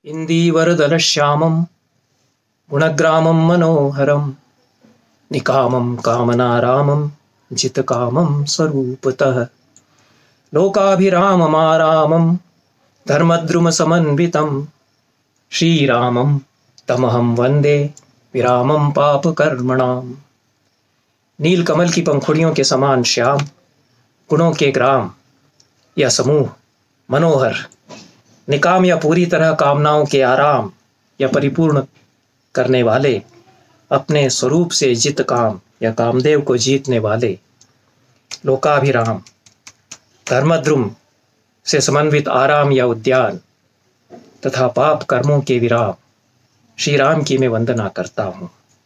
इन्दीवरदलश्यामं गुणग्रामं मनोहरं निकामं कामनारामं जितकामं स्वरूपतः लोकाभिराममारामं धर्मद्रुमसमन्वितं श्रीरामं तमहं वन्दे विरामं पापकर्मणाम्। नीलकमल की पंखुड़ियों के समान श्याम, गुणों के ग्राम या समूह, मनोहर, निकाम या पूरी तरह कामनाओं के आराम या परिपूर्ण करने वाले, अपने स्वरूप से जित काम या कामदेव को जीतने वाले, लोकाभिराम, धर्मद्रुम से समन्वित आराम या उद्यान तथा पाप कर्मों के विराम, श्री राम की मैं वंदना करता हूँ।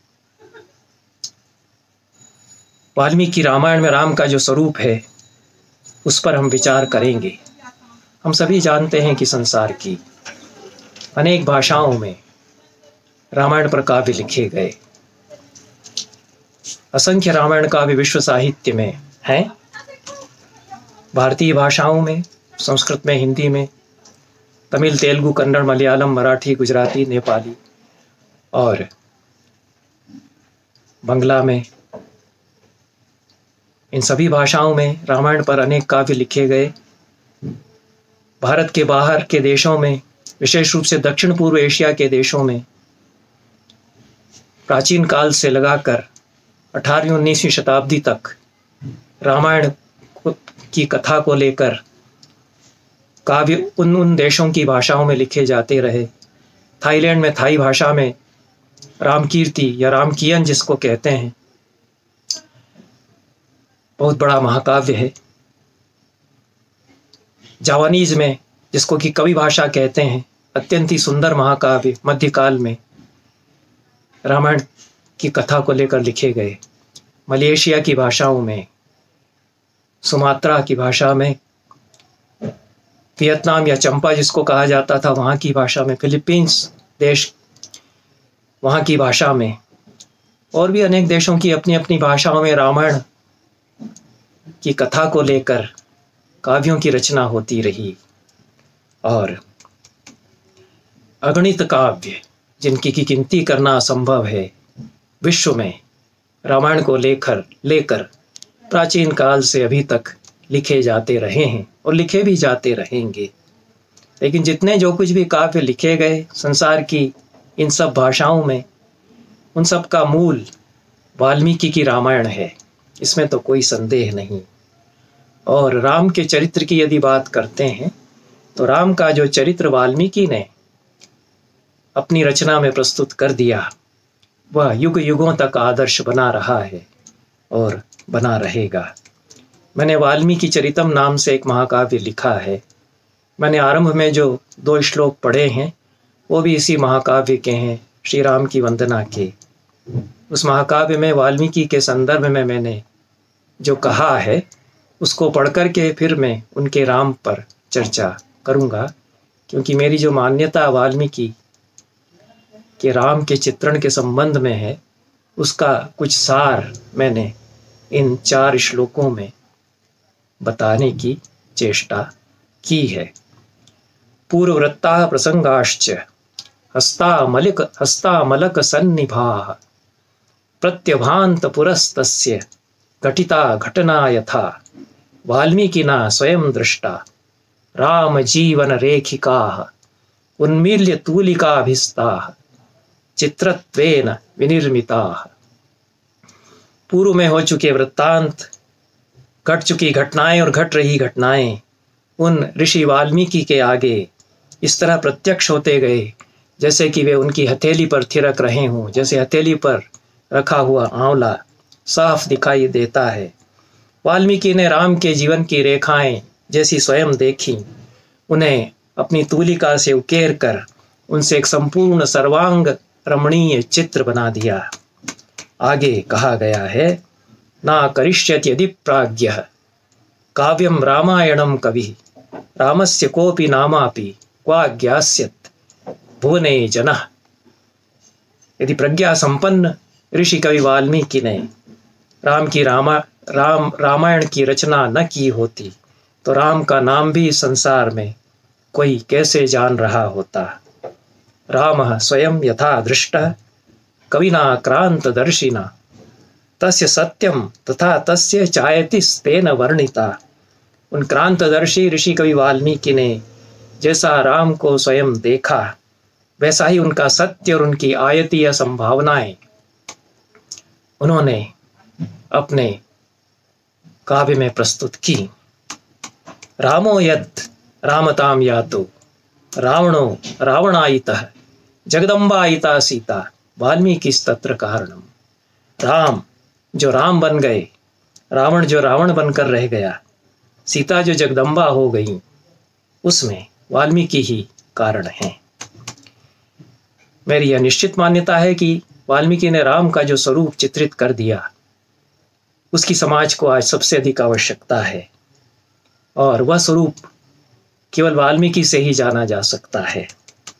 वाल्मीकि रामायण में राम का जो स्वरूप है उस पर हम विचार करेंगे। हम सभी जानते हैं कि संसार की अनेक भाषाओं में रामायण पर काव्य लिखे गए। असंख्य रामायण काव्य विश्व साहित्य में हैं। भारतीय भाषाओं में, संस्कृत में, हिंदी में, तमिल, तेलुगु, कन्नड़, मलयालम, मराठी, गुजराती, नेपाली और बंगला में, इन सभी भाषाओं में रामायण पर अनेक काव्य लिखे गए। भारत के बाहर के देशों में, विशेष रूप से दक्षिण पूर्व एशिया के देशों में, प्राचीन काल से लगाकर 18वीं-19वीं शताब्दी तक रामायण की कथा को लेकर काव्य उन देशों की भाषाओं में लिखे जाते रहे। थाईलैंड में थाई भाषा में रामकीर्ति या रामकियन जिसको कहते हैं, बहुत बड़ा महाकाव्य है। जावानीज में, जिसको कि कवि भाषा कहते हैं, अत्यंत ही सुंदर महाकाव्य मध्यकाल में रामायण की कथा को लेकर लिखे गए। मलेशिया की भाषाओं में, सुमात्रा की भाषा में, वियतनाम या चंपा जिसको कहा जाता था वहाँ की भाषा में, फिलीपींस देश वहाँ की भाषा में, और भी अनेक देशों की अपनी अपनी भाषाओं में रामायण की कथा को लेकर काव्यों की रचना होती रही। और अगणित काव्य जिनकी की गिनती करना असंभव है, विश्व में रामायण को लेकर प्राचीन काल से अभी तक लिखे जाते रहे हैं और लिखे भी जाते रहेंगे। लेकिन जितने जो कुछ भी काव्य लिखे गए संसार की इन सब भाषाओं में, उन सब का मूल वाल्मीकि की रामायण है, इसमें तो कोई संदेह नहीं। और राम के चरित्र की यदि बात करते हैं तो राम का जो चरित्र वाल्मीकि ने अपनी रचना में प्रस्तुत कर दिया, वह युग युगों तक आदर्श बना रहा है और बना रहेगा। मैंने वाल्मीकि चरितम नाम से एक महाकाव्य लिखा है। मैंने आरंभ में जो 2 श्लोक पढ़े हैं वो भी इसी महाकाव्य के हैं, श्री राम की वंदना के। उस महाकाव्य में वाल्मीकि के संदर्भ में मैंने जो कहा है उसको पढ़ कर के फिर मैं उनके राम पर चर्चा करूँगा, क्योंकि मेरी जो मान्यता वाल्मीकि के राम के चित्रण के संबंध में है उसका कुछ सार मैंने इन 4 श्लोकों में बताने की चेष्टा की है। पूर्ववृत्ता प्रसंगाश्च हस्तामलक सन्निभाः प्रत्यभान्त पुरस्तस्य घटिता घटना यथा वाल्मीकिना स्वयं दृष्टा राम जीवन रेखिकाः उन्मील्य तूलिकाभिस्ताः चित्रत्वेन विनिर्मिताः। पूर्व में हो चुके वृत्तांत, घट चुकी घटनाएं और घट रही घटनाएं उन ऋषि वाल्मीकि के आगे इस तरह प्रत्यक्ष होते गए जैसे कि वे उनकी हथेली पर थिरक रहे हों। जैसे हथेली पर रखा हुआ आंवला साफ दिखाई देता है। वाल्मीकि ने राम के जीवन की रेखाएं जैसी स्वयं देखी, उन्हें अपनी तूलिका से उकेर कर उनसे एक संपूर्ण सर्वांग रमणीय चित्र बना दिया। आगे कहा गया है, ना करिष्यति यदि प्राज्ञः काव्यम रामायणम कवि रामस्य कोपि नामापि क्वा ज्ञास्यत् भुवने जनः। यदि प्रज्ञा संपन्न ऋषि कवि वाल्मीकि ने रामायण की रचना न की होती तो राम का नाम भी संसार में कोई कैसे जान रहा होता। रामः स्वयं यथा दृष्टः कविना क्रांतदर्शिना तस्य सत्यम तथा तस्य चायतिस्तेन वर्णिता। उन क्रांतदर्शी ऋषि कवि वाल्मीकि ने जैसा राम को स्वयं देखा, वैसा ही उनका सत्य और उनकी आयतीय संभावनाएं उन्होंने अपने काव्य में प्रस्तुत की। रामो यत् रामताम यातो रावणो रावणायितः जगदम्बायिता सीता वाल्मीकिस्तत्र कारणम। राम जो राम बन गए, रावण जो रावण बनकर रह गया, सीता जो जगदम्बा हो गई, उसमें वाल्मीकि ही कारण हैं। मेरी यह निश्चित मान्यता है कि वाल्मीकि ने राम का जो स्वरूप चित्रित कर दिया, उसकी समाज को आज सबसे अधिक आवश्यकता है, और वह स्वरूप केवल वाल्मीकि से ही जाना जा सकता है।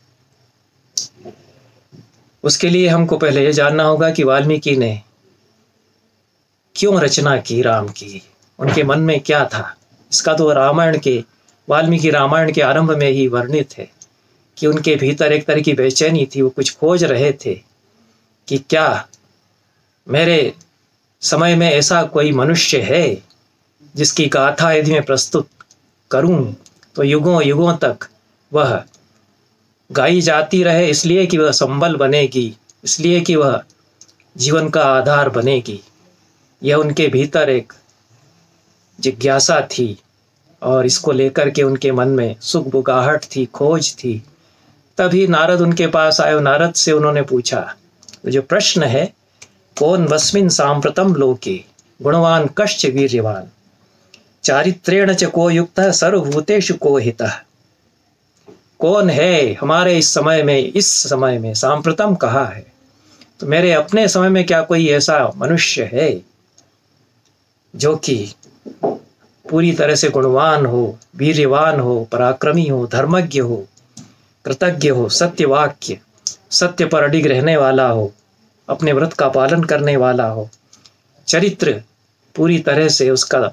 उसके लिए हमको पहले यह जानना होगा कि वाल्मीकि ने क्यों रचना की राम की, उनके मन में क्या था। इसका तो रामायण के वाल्मीकि रामायण के आरंभ में ही वर्णित है कि उनके भीतर एक तरह की बेचैनी थी। वो कुछ खोज रहे थे कि क्या मेरे समय में ऐसा कोई मनुष्य है जिसकी गाथा यदि मैं प्रस्तुत करूं तो युगों युगों तक वह गाई जाती रहे, इसलिए कि वह संबल बनेगी, इसलिए कि वह जीवन का आधार बनेगी। यह उनके भीतर एक जिज्ञासा थी और इसको लेकर के उनके मन में सुगबुगाहट थी, खोज थी। तभी नारद उनके पास आए। नारद से उन्होंने पूछा, जो प्रश्न है, कौन वस्मिन सांप्रतम लोके गुणवान कश्च वीर्यवान चारित्रेण च को युक्तः सर्वभूतेषु को हितः। कौन है हमारे इस समय में सांप्रतम कहा है, तो मेरे अपने समय में क्या कोई ऐसा मनुष्य है जो कि पूरी तरह से गुणवान हो, वीर्यवान हो, पराक्रमी हो, धर्मज्ञ हो, कृतज्ञ हो, सत्यवाक्य, सत्य पर अडिग रहने वाला हो, अपने व्रत का पालन करने वाला हो, चरित्र पूरी तरह से उसका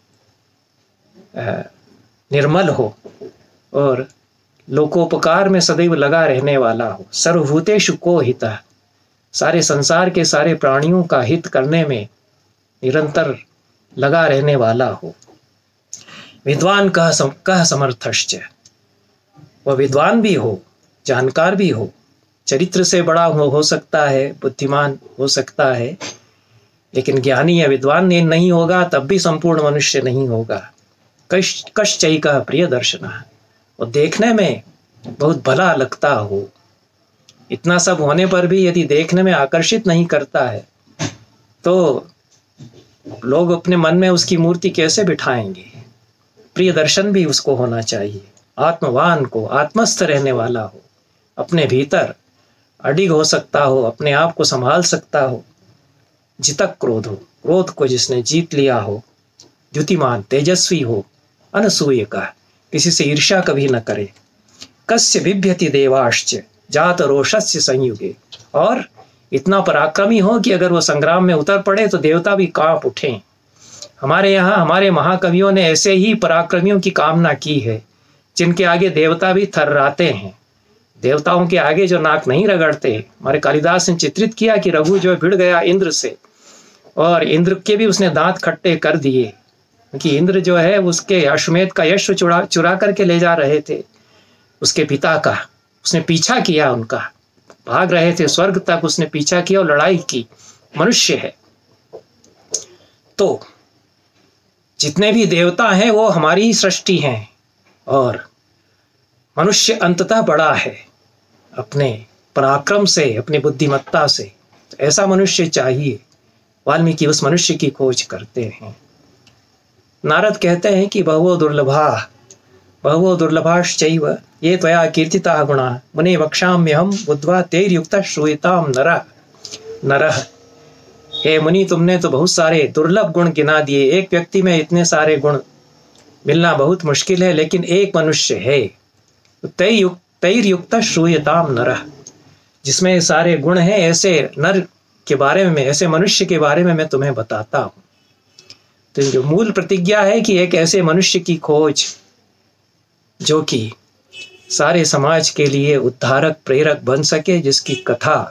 निर्मल हो और लोकोपकार में सदैव लगा रहने वाला हो, सर्वभूतेषु को हितः, सारे संसार के सारे प्राणियों का हित करने में निरंतर लगा रहने वाला हो। विद्वान कह समर्थश्च, वह विद्वान भी हो, जानकार भी हो, चरित्र से बड़ा हो सकता है, बुद्धिमान हो सकता है, लेकिन ज्ञानी या विद्वान नहीं होगा तब भी संपूर्ण मनुष्य नहीं होगा। कश्चैकः प्रिय दर्शनः, वो देखने में बहुत भला लगता हो, इतना सब होने पर भी यदि देखने में आकर्षित नहीं करता है तो लोग अपने मन में उसकी मूर्ति कैसे बिठाएंगे। प्रिय दर्शन भी उसको होना चाहिए। आत्मवान को, आत्मस्थ रहने वाला हो, अपने भीतर अडिग हो सकता हो, अपने आप को संभाल सकता हो, जितक क्रोध हो, क्रोध को जिसने जीत लिया हो, द्युतिमान तेजस्वी हो, अनसूय का, किसी से ईर्ष्या कभी न करे। कस्य बिभ्यति देवाश्च जात रोषस्य संयुगे, और इतना पराक्रमी हो कि अगर वो संग्राम में उतर पड़े तो देवता भी कांप उठें। हमारे यहाँ हमारे महाकवियों ने ऐसे ही पराक्रमियों की कामना की है जिनके आगे देवता भी थर्राते हैं। देवताओं के आगे जो नाक नहीं रगड़ते। हमारे कालिदास ने चित्रित किया कि रघु जो भिड़ गया इंद्र से, और इंद्र के भी उसने दांत खट्टे कर दिए, क्योंकि इंद्र जो है उसके अश्वमेध का यश चुरा करके ले जा रहे थे उसके पिता का। उसने पीछा किया, उनका भाग रहे थे स्वर्ग तक, उसने पीछा किया और लड़ाई की। मनुष्य है तो जितने भी देवता हैं वो हमारी ही सृष्टि हैं, और मनुष्य अंततः बड़ा है अपने पराक्रम से, अपनी बुद्धिमत्ता से। तो ऐसा मनुष्य चाहिए। वाल्मीकि उस मनुष्य की खोज करते हैं। नारद कहते हैं कि बहवो दुर्लभाश्चैव ये त्वया कीर्तिता गुणा मुने वक्ष्याम्यहं बुद्ध्वा तैर्युक्तः श्रूयताम नरः। हे मुनि, तुमने तो बहुत सारे दुर्लभ गुण गिना दिए। एक व्यक्ति में इतने सारे गुण मिलना बहुत मुश्किल है, लेकिन एक मनुष्य है तैर्युक्तः श्रूयताम नरः, जिसमें सारे गुण हैं। ऐसे नर के बारे में, ऐसे मनुष्य के बारे में मैं तुम्हें बताता हूं। तो जो मूल प्रतिज्ञा है कि एक ऐसे मनुष्य की खोज जो कि सारे समाज के लिए उद्धारक प्रेरक बन सके, जिसकी कथा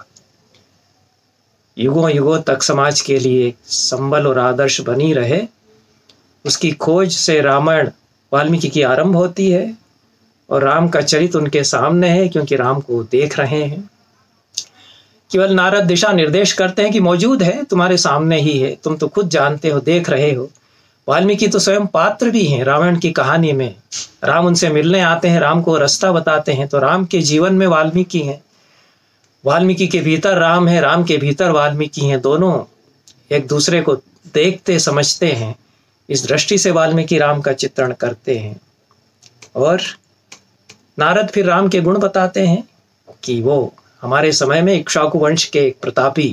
युगों युगों तक समाज के लिए संबल और आदर्श बनी रहे। उसकी खोज से रामायण वाल्मीकि की आरंभ होती है और राम का चरित्र उनके सामने है, क्योंकि राम को देख रहे हैं। केवल नारद दिशा निर्देश करते हैं कि मौजूद है, तुम्हारे सामने ही है, तुम तो खुद जानते हो, देख रहे हो। वाल्मीकि तो स्वयं पात्र भी हैं रामायण की कहानी में। राम उनसे मिलने आते हैं, राम को रास्ता बताते हैं, तो राम के जीवन में वाल्मीकि हैं, वाल्मीकि के भीतर राम है, राम के भीतर वाल्मीकि हैं। दोनों एक दूसरे को देखते समझते हैं। इस दृष्टि से वाल्मीकि राम का चित्रण करते हैं। और नारद फिर राम के गुण बताते हैं कि वो हमारे समय में इक्ष्वाकु वंश के एक प्रतापी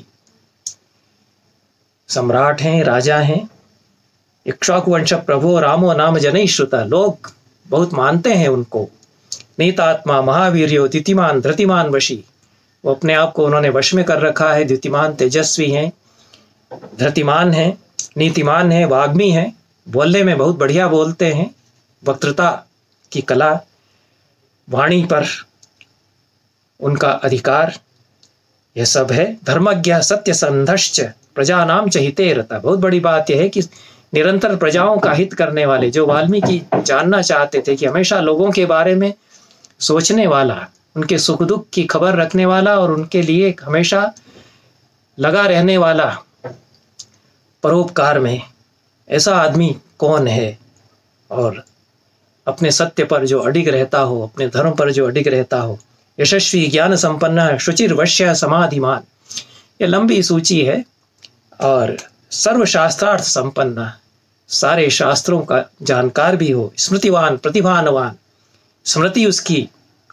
सम्राट हैं, राजा हैं। इक्ष्वाकु वंश प्रभु रामो नाम जनै श्रुता, लोग बहुत मानते हैं उनको। नीतात्मा महावीर्यो द्युतिमान धृतिमान वशी, वो अपने आप को उन्होंने वश में कर रखा है। द्युतिमान तेजस्वी हैं, धृतिमान हैं, नीतिमान हैं, वाग्मी हैं, बोलने में बहुत बढ़िया बोलते हैं, वक्तृता की कला, वाणी पर उनका अधिकार, यह सब है। धर्मज्ञ सत्य संधश्च प्रजा नाम चहिते रता, बहुत बड़ी बात यह है कि निरंतर प्रजाओं का हित करने वाले, जो वाल्मीकि जानना चाहते थे कि हमेशा लोगों के बारे में सोचने वाला, उनके सुख दुख की खबर रखने वाला और उनके लिए हमेशा लगा रहने वाला परोपकार में, ऐसा आदमी कौन है। और अपने सत्य पर जो अडिग रहता हो, अपने धर्म पर जो अडिग रहता हो। यशस्वी ज्ञान संपन्न शुचिर वश्य समाधिमान, ये लंबी सूची है। और सर्वशास्त्रार्थ संपन्न, सारे शास्त्रों का जानकार भी हो। स्मृतिवान प्रतिभानवान, स्मृति उसकी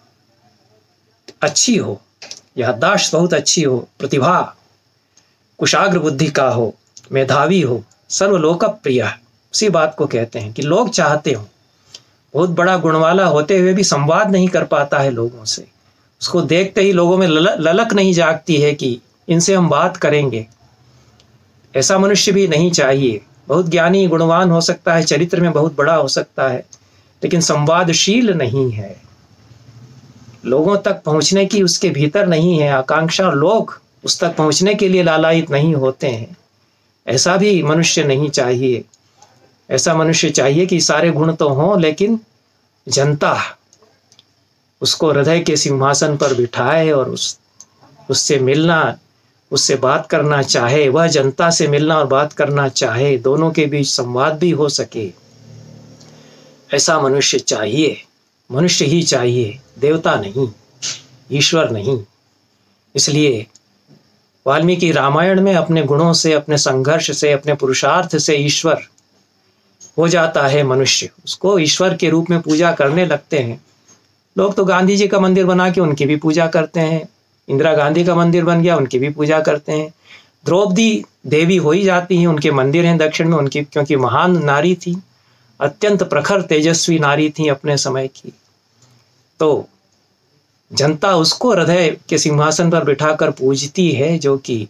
अच्छी हो, याददाश्त बहुत अच्छी हो, प्रतिभा कुशाग्र बुद्धि का हो, मेधावी हो, सर्वलोक प्रिय, उसी बात को कहते हैं कि लोग चाहते हो। बहुत बड़ा गुण वाला होते हुए भी संवाद नहीं कर पाता है लोगों से, उसको देखते ही लोगों में ललक नहीं जागती है कि इनसे हम बात करेंगे। ऐसा मनुष्य भी नहीं चाहिए। बहुत ज्ञानी गुणवान हो सकता है, चरित्र में बहुत बड़ा हो सकता है, लेकिन संवादशील नहीं है, लोगों तक पहुंचने की उसके भीतर नहीं है आकांक्षा, लोग उस तक पहुंचने के लिए लालायित नहीं होते हैं। ऐसा भी मनुष्य नहीं चाहिए। ऐसा मनुष्य चाहिए कि सारे गुण तो हों, लेकिन जनता उसको हृदय के सिंहासन पर बिठाए और उससे मिलना, उससे बात करना चाहे, वह जनता से मिलना और बात करना चाहे, दोनों के बीच संवाद भी हो सके। ऐसा मनुष्य चाहिए, मनुष्य ही चाहिए, देवता नहीं, ईश्वर नहीं। इसलिए वाल्मीकि रामायण में अपने गुणों से, अपने संघर्ष से, अपने पुरुषार्थ से ईश्वर हो जाता है मनुष्य, उसको ईश्वर के रूप में पूजा करने लगते हैं। लोग तो गांधी जी का मंदिर बना के उनकी भी पूजा करते हैं, इंदिरा गांधी का मंदिर बन गया उनकी भी पूजा करते हैं, द्रौपदी देवी हो ही जाती हैं, उनके मंदिर हैं दक्षिण में उनकी, क्योंकि महान नारी थी, अत्यंत प्रखर तेजस्वी नारी थी अपने समय की। तो जनता उसको हृदय के सिंहासन पर बिठाकर पूजती है, जो कि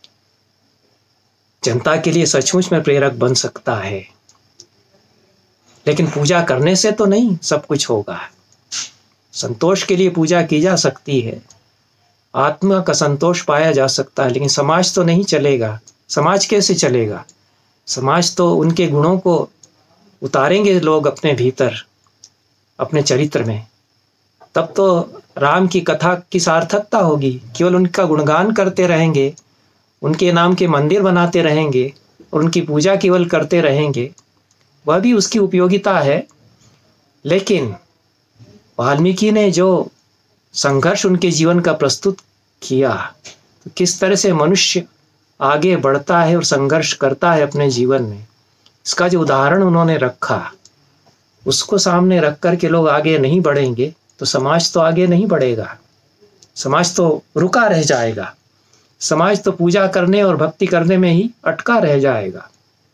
जनता के लिए सचमुच में प्रेरक बन सकता है। लेकिन पूजा करने से तो नहीं सब कुछ होगा। संतोष के लिए पूजा की जा सकती है, आत्मा का संतोष पाया जा सकता है, लेकिन समाज तो नहीं चलेगा। समाज कैसे चलेगा? समाज तो उनके गुणों को उतारेंगे लोग अपने भीतर, अपने चरित्र में, तब तो राम की कथा की सार्थकता होगी। केवल उनका गुणगान करते रहेंगे, उनके नाम के मंदिर बनाते रहेंगे और उनकी पूजा केवल करते रहेंगे, वह भी उसकी उपयोगिता है। लेकिन वाल्मीकि ने जो संघर्ष उनके जीवन का प्रस्तुत किया, तो किस तरह से मनुष्य आगे बढ़ता है और संघर्ष करता है अपने जीवन में, इसका जो उदाहरण उन्होंने रखा, उसको सामने रख कर के लोग आगे नहीं बढ़ेंगे तो समाज तो आगे नहीं बढ़ेगा, समाज तो रुका रह जाएगा, समाज तो पूजा करने और भक्ति करने में ही अटका रह जाएगा।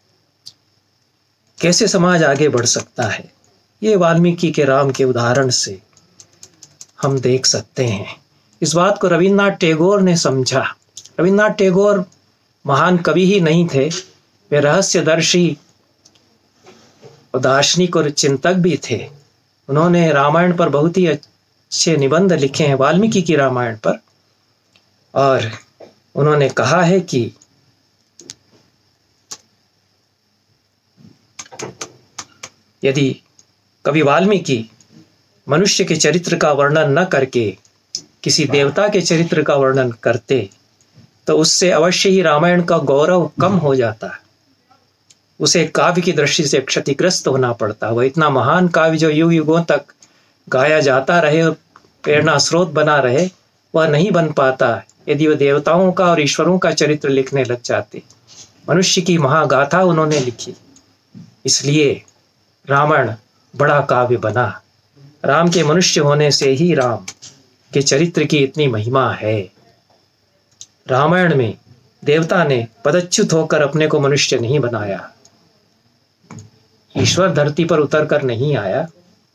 कैसे समाज आगे बढ़ सकता है, ये वाल्मीकि के राम के उदाहरण से हम देख सकते हैं। इस बात को रविन्द्रनाथ टैगोर ने समझा। रविन्द्रनाथ टैगोर महान कवि ही नहीं थे, वे रहस्यदर्शी दार्शनिक और चिंतक भी थे। उन्होंने रामायण पर बहुत ही 6 निबंध लिखे हैं वाल्मीकि की रामायण पर, और उन्होंने कहा है कि यदि कवि वाल्मीकि मनुष्य के चरित्र का वर्णन न करके किसी देवता के चरित्र का वर्णन करते तो उससे अवश्य ही रामायण का गौरव कम हो जाता, उसे काव्य की दृष्टि से क्षतिग्रस्त होना पड़ता। वह इतना महान काव्य जो युग युगों तक गाया जाता रहे, प्रेरणा स्रोत बना रहे, वह नहीं बन पाता यदि वह देवताओं का और ईश्वरों का चरित्र लिखने लग जाते। मनुष्य की महागाथा उन्होंने लिखी, इसलिए रावण बड़ा काव्य बना। राम के मनुष्य होने से ही राम के चरित्र की इतनी महिमा है। रामायण में देवता ने पदच्युत होकर अपने को मनुष्य नहीं बनाया, ईश्वर धरती पर उतर कर नहीं आया,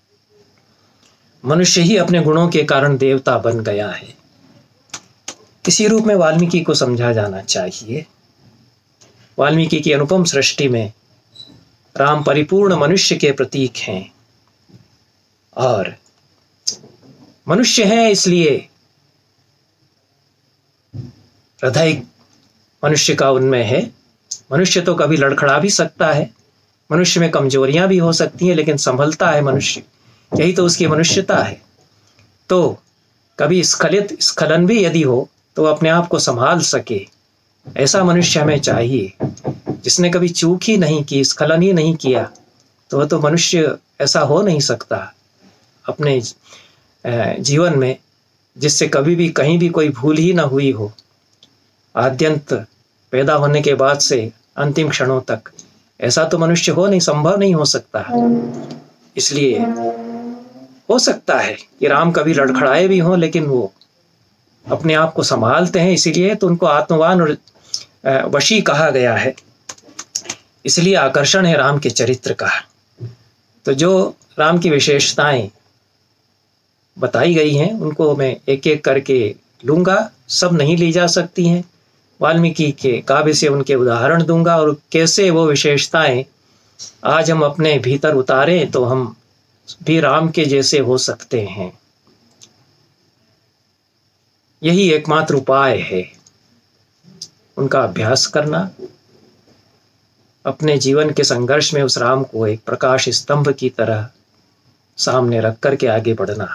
मनुष्य ही अपने गुणों के कारण देवता बन गया है। इसी रूप में वाल्मीकि को समझा जाना चाहिए। वाल्मीकि की अनुपम सृष्टि में राम परिपूर्ण मनुष्य के प्रतीक हैं, और मनुष्य हैं इसलिए हृदय मनुष्य का उनमें है। मनुष्य तो कभी लड़खड़ा भी सकता है, मनुष्य में कमजोरियां भी हो सकती हैं, लेकिन संभलता है मनुष्य, यही तो उसकी मनुष्यता है। तो कभी स्खलन भी यदि हो तो अपने आप को संभाल सके, ऐसा मनुष्य हमें चाहिए। जिसने कभी चूक ही नहीं की, स्खलन ही नहीं किया, तो वह तो मनुष्य ऐसा हो नहीं सकता अपने जीवन में, जिससे कभी भी कहीं भी कोई भूल ही ना हुई हो। आद्यंत पैदा होने के बाद से अंतिम क्षणों तक ऐसा तो मनुष्य हो नहीं, संभव नहीं हो सकता। इसलिए हो सकता है कि राम कभी लड़खड़ाए भी हों, लेकिन वो अपने आप को संभालते हैं, इसीलिए तो उनको आत्मवान और वशी कहा गया है। इसलिए आकर्षण है राम के चरित्र का। तो जो राम की विशेषताएं बताई गई हैं उनको मैं एक एक करके लूंगा, सब नहीं ली जा सकती हैं। वाल्मीकि के काव्य से उनके उदाहरण दूंगा, और कैसे वो विशेषताएं आज हम अपने भीतर उतारें तो हम भी राम के जैसे हो सकते हैं। यही एकमात्र उपाय है, उनका अभ्यास करना, अपने जीवन के संघर्ष में उस राम को एक प्रकाश स्तंभ की तरह सामने रख करके आगे बढ़ना।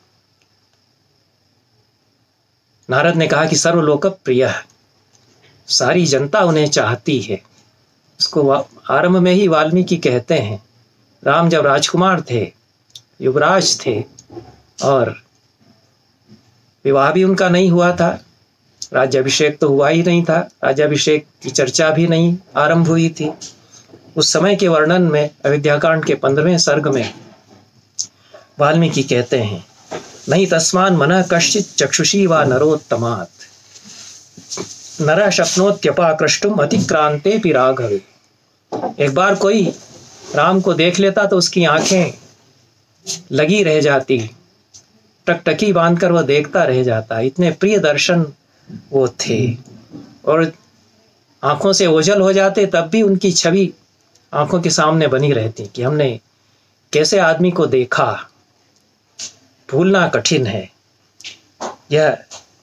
नारद ने कहा कि सर्वलोक प्रिय, सारी जनता उन्हें चाहती है। इसको आरंभ में ही वाल्मीकि कहते हैं। राम जब राजकुमार थे, युवराज थे, और विवाह भी उनका नहीं हुआ था, राज्याभिषेक तो हुआ ही नहीं था, राज्याभिषेक की चर्चा भी नहीं आरंभ हुई थी। उस समय के वर्णन में अयोध्याकांड के 15वें सर्ग में वाल्मीकि कहते हैं, नहीं तस्मान मनः कश्चित् चक्षुषी वा नरोत्तमात् नरः शक्नोत्यपाकृष्टुम् अतिक्रांतेऽपि राघवे। एक बार कोई राम को देख लेता तो उसकी आंखें लगी रह जाती, टकटकी बांधकर वह देखता रह जाता। इतने प्रिय दर्शन वो थे, और आंखों से ओझल हो जाते तब भी उनकी छवि आंखों के सामने बनी रहती कि हमने कैसे आदमी को देखा। भूलना कठिन है, यह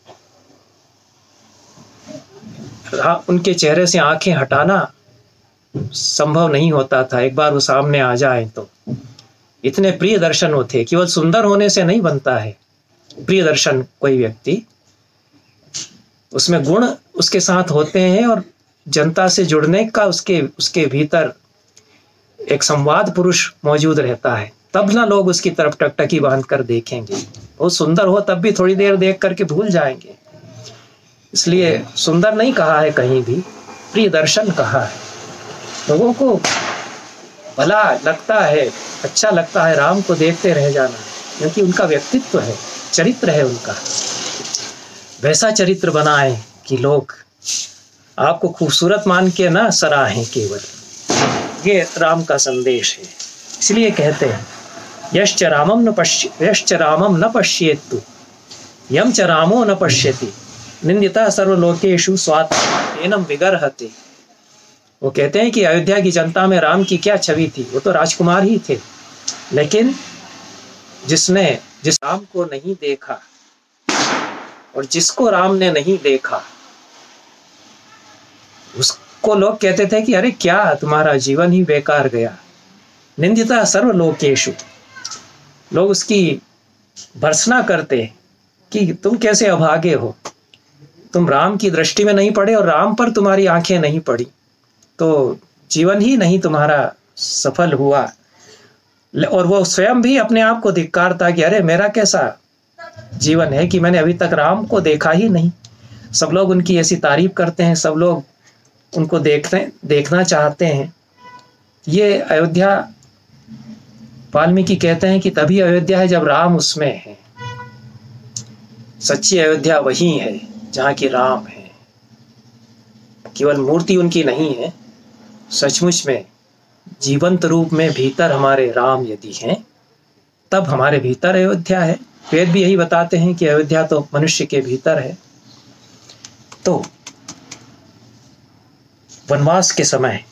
उनके चेहरे से आंखें हटाना संभव नहीं होता था। एक बार वो सामने आ जाए तो इतने प्रिय दर्शन वो थे। केवल सुंदर होने से नहीं बनता है प्रिय दर्शन कोई व्यक्ति, उसमें गुण उसके साथ होते हैं, और जनता से जुड़ने का उसके भीतर एक संवाद पुरुष मौजूद रहता है। तब ना लोग उसकी तरफ टकटकी बांध कर देखेंगे। बहुत सुंदर हो तब भी थोड़ी देर देख करके भूल जाएंगे। इसलिए सुंदर नहीं कहा है कहीं भी, प्रिय दर्शन कहा है। लोगों को भला लगता है, अच्छा लगता है राम को देखते रह जाना, क्योंकि उनका व्यक्तित्व है, चरित्र है उनका। वैसा चरित्र बनाएं कि लोग आपको खूबसूरत मान के ना सराहें केवल। ये राम का संदेश है। इसलिए कहते हैं यश्च रामम न पश्येत्तु यम च रामो न पश्यति निंदिता सर्वलोकेषु स्वात्मनम विगर्हते। वो कहते हैं कि अयोध्या की जनता में राम की क्या छवि थी, वो तो राजकुमार ही थे, लेकिन जिसने जिस राम को नहीं देखा और जिसको राम ने नहीं देखा, उसको लोग कहते थे कि अरे क्या तुम्हारा जीवन ही बेकार गया। निंदिता सर्वलोकेषु, लोग उसकी भर्त्सना करते कि तुम कैसे अभागे हो, तुम राम की दृष्टि में नहीं पड़े और राम पर तुम्हारी आंखें नहीं पड़ी, तो जीवन ही नहीं तुम्हारा सफल हुआ। और वो स्वयं भी अपने आप को धिक्कारता कि अरे मेरा कैसा जीवन है कि मैंने अभी तक राम को देखा ही नहीं। सब लोग उनकी ऐसी तारीफ करते हैं, सब लोग उनको देखना चाहते हैं। ये अयोध्या, वाल्मीकि कहते हैं कि तभी अयोध्या है जब राम उसमें है। सच्ची अयोध्या वही है जहाँ की राम है। केवल मूर्ति उनकी नहीं है, सचमुच में जीवंत रूप में भीतर हमारे राम यदि हैं, तब हमारे भीतर अयोध्या है। वेद भी यही बताते हैं कि अयोध्या तो मनुष्य के भीतर है। तो वनवास के समय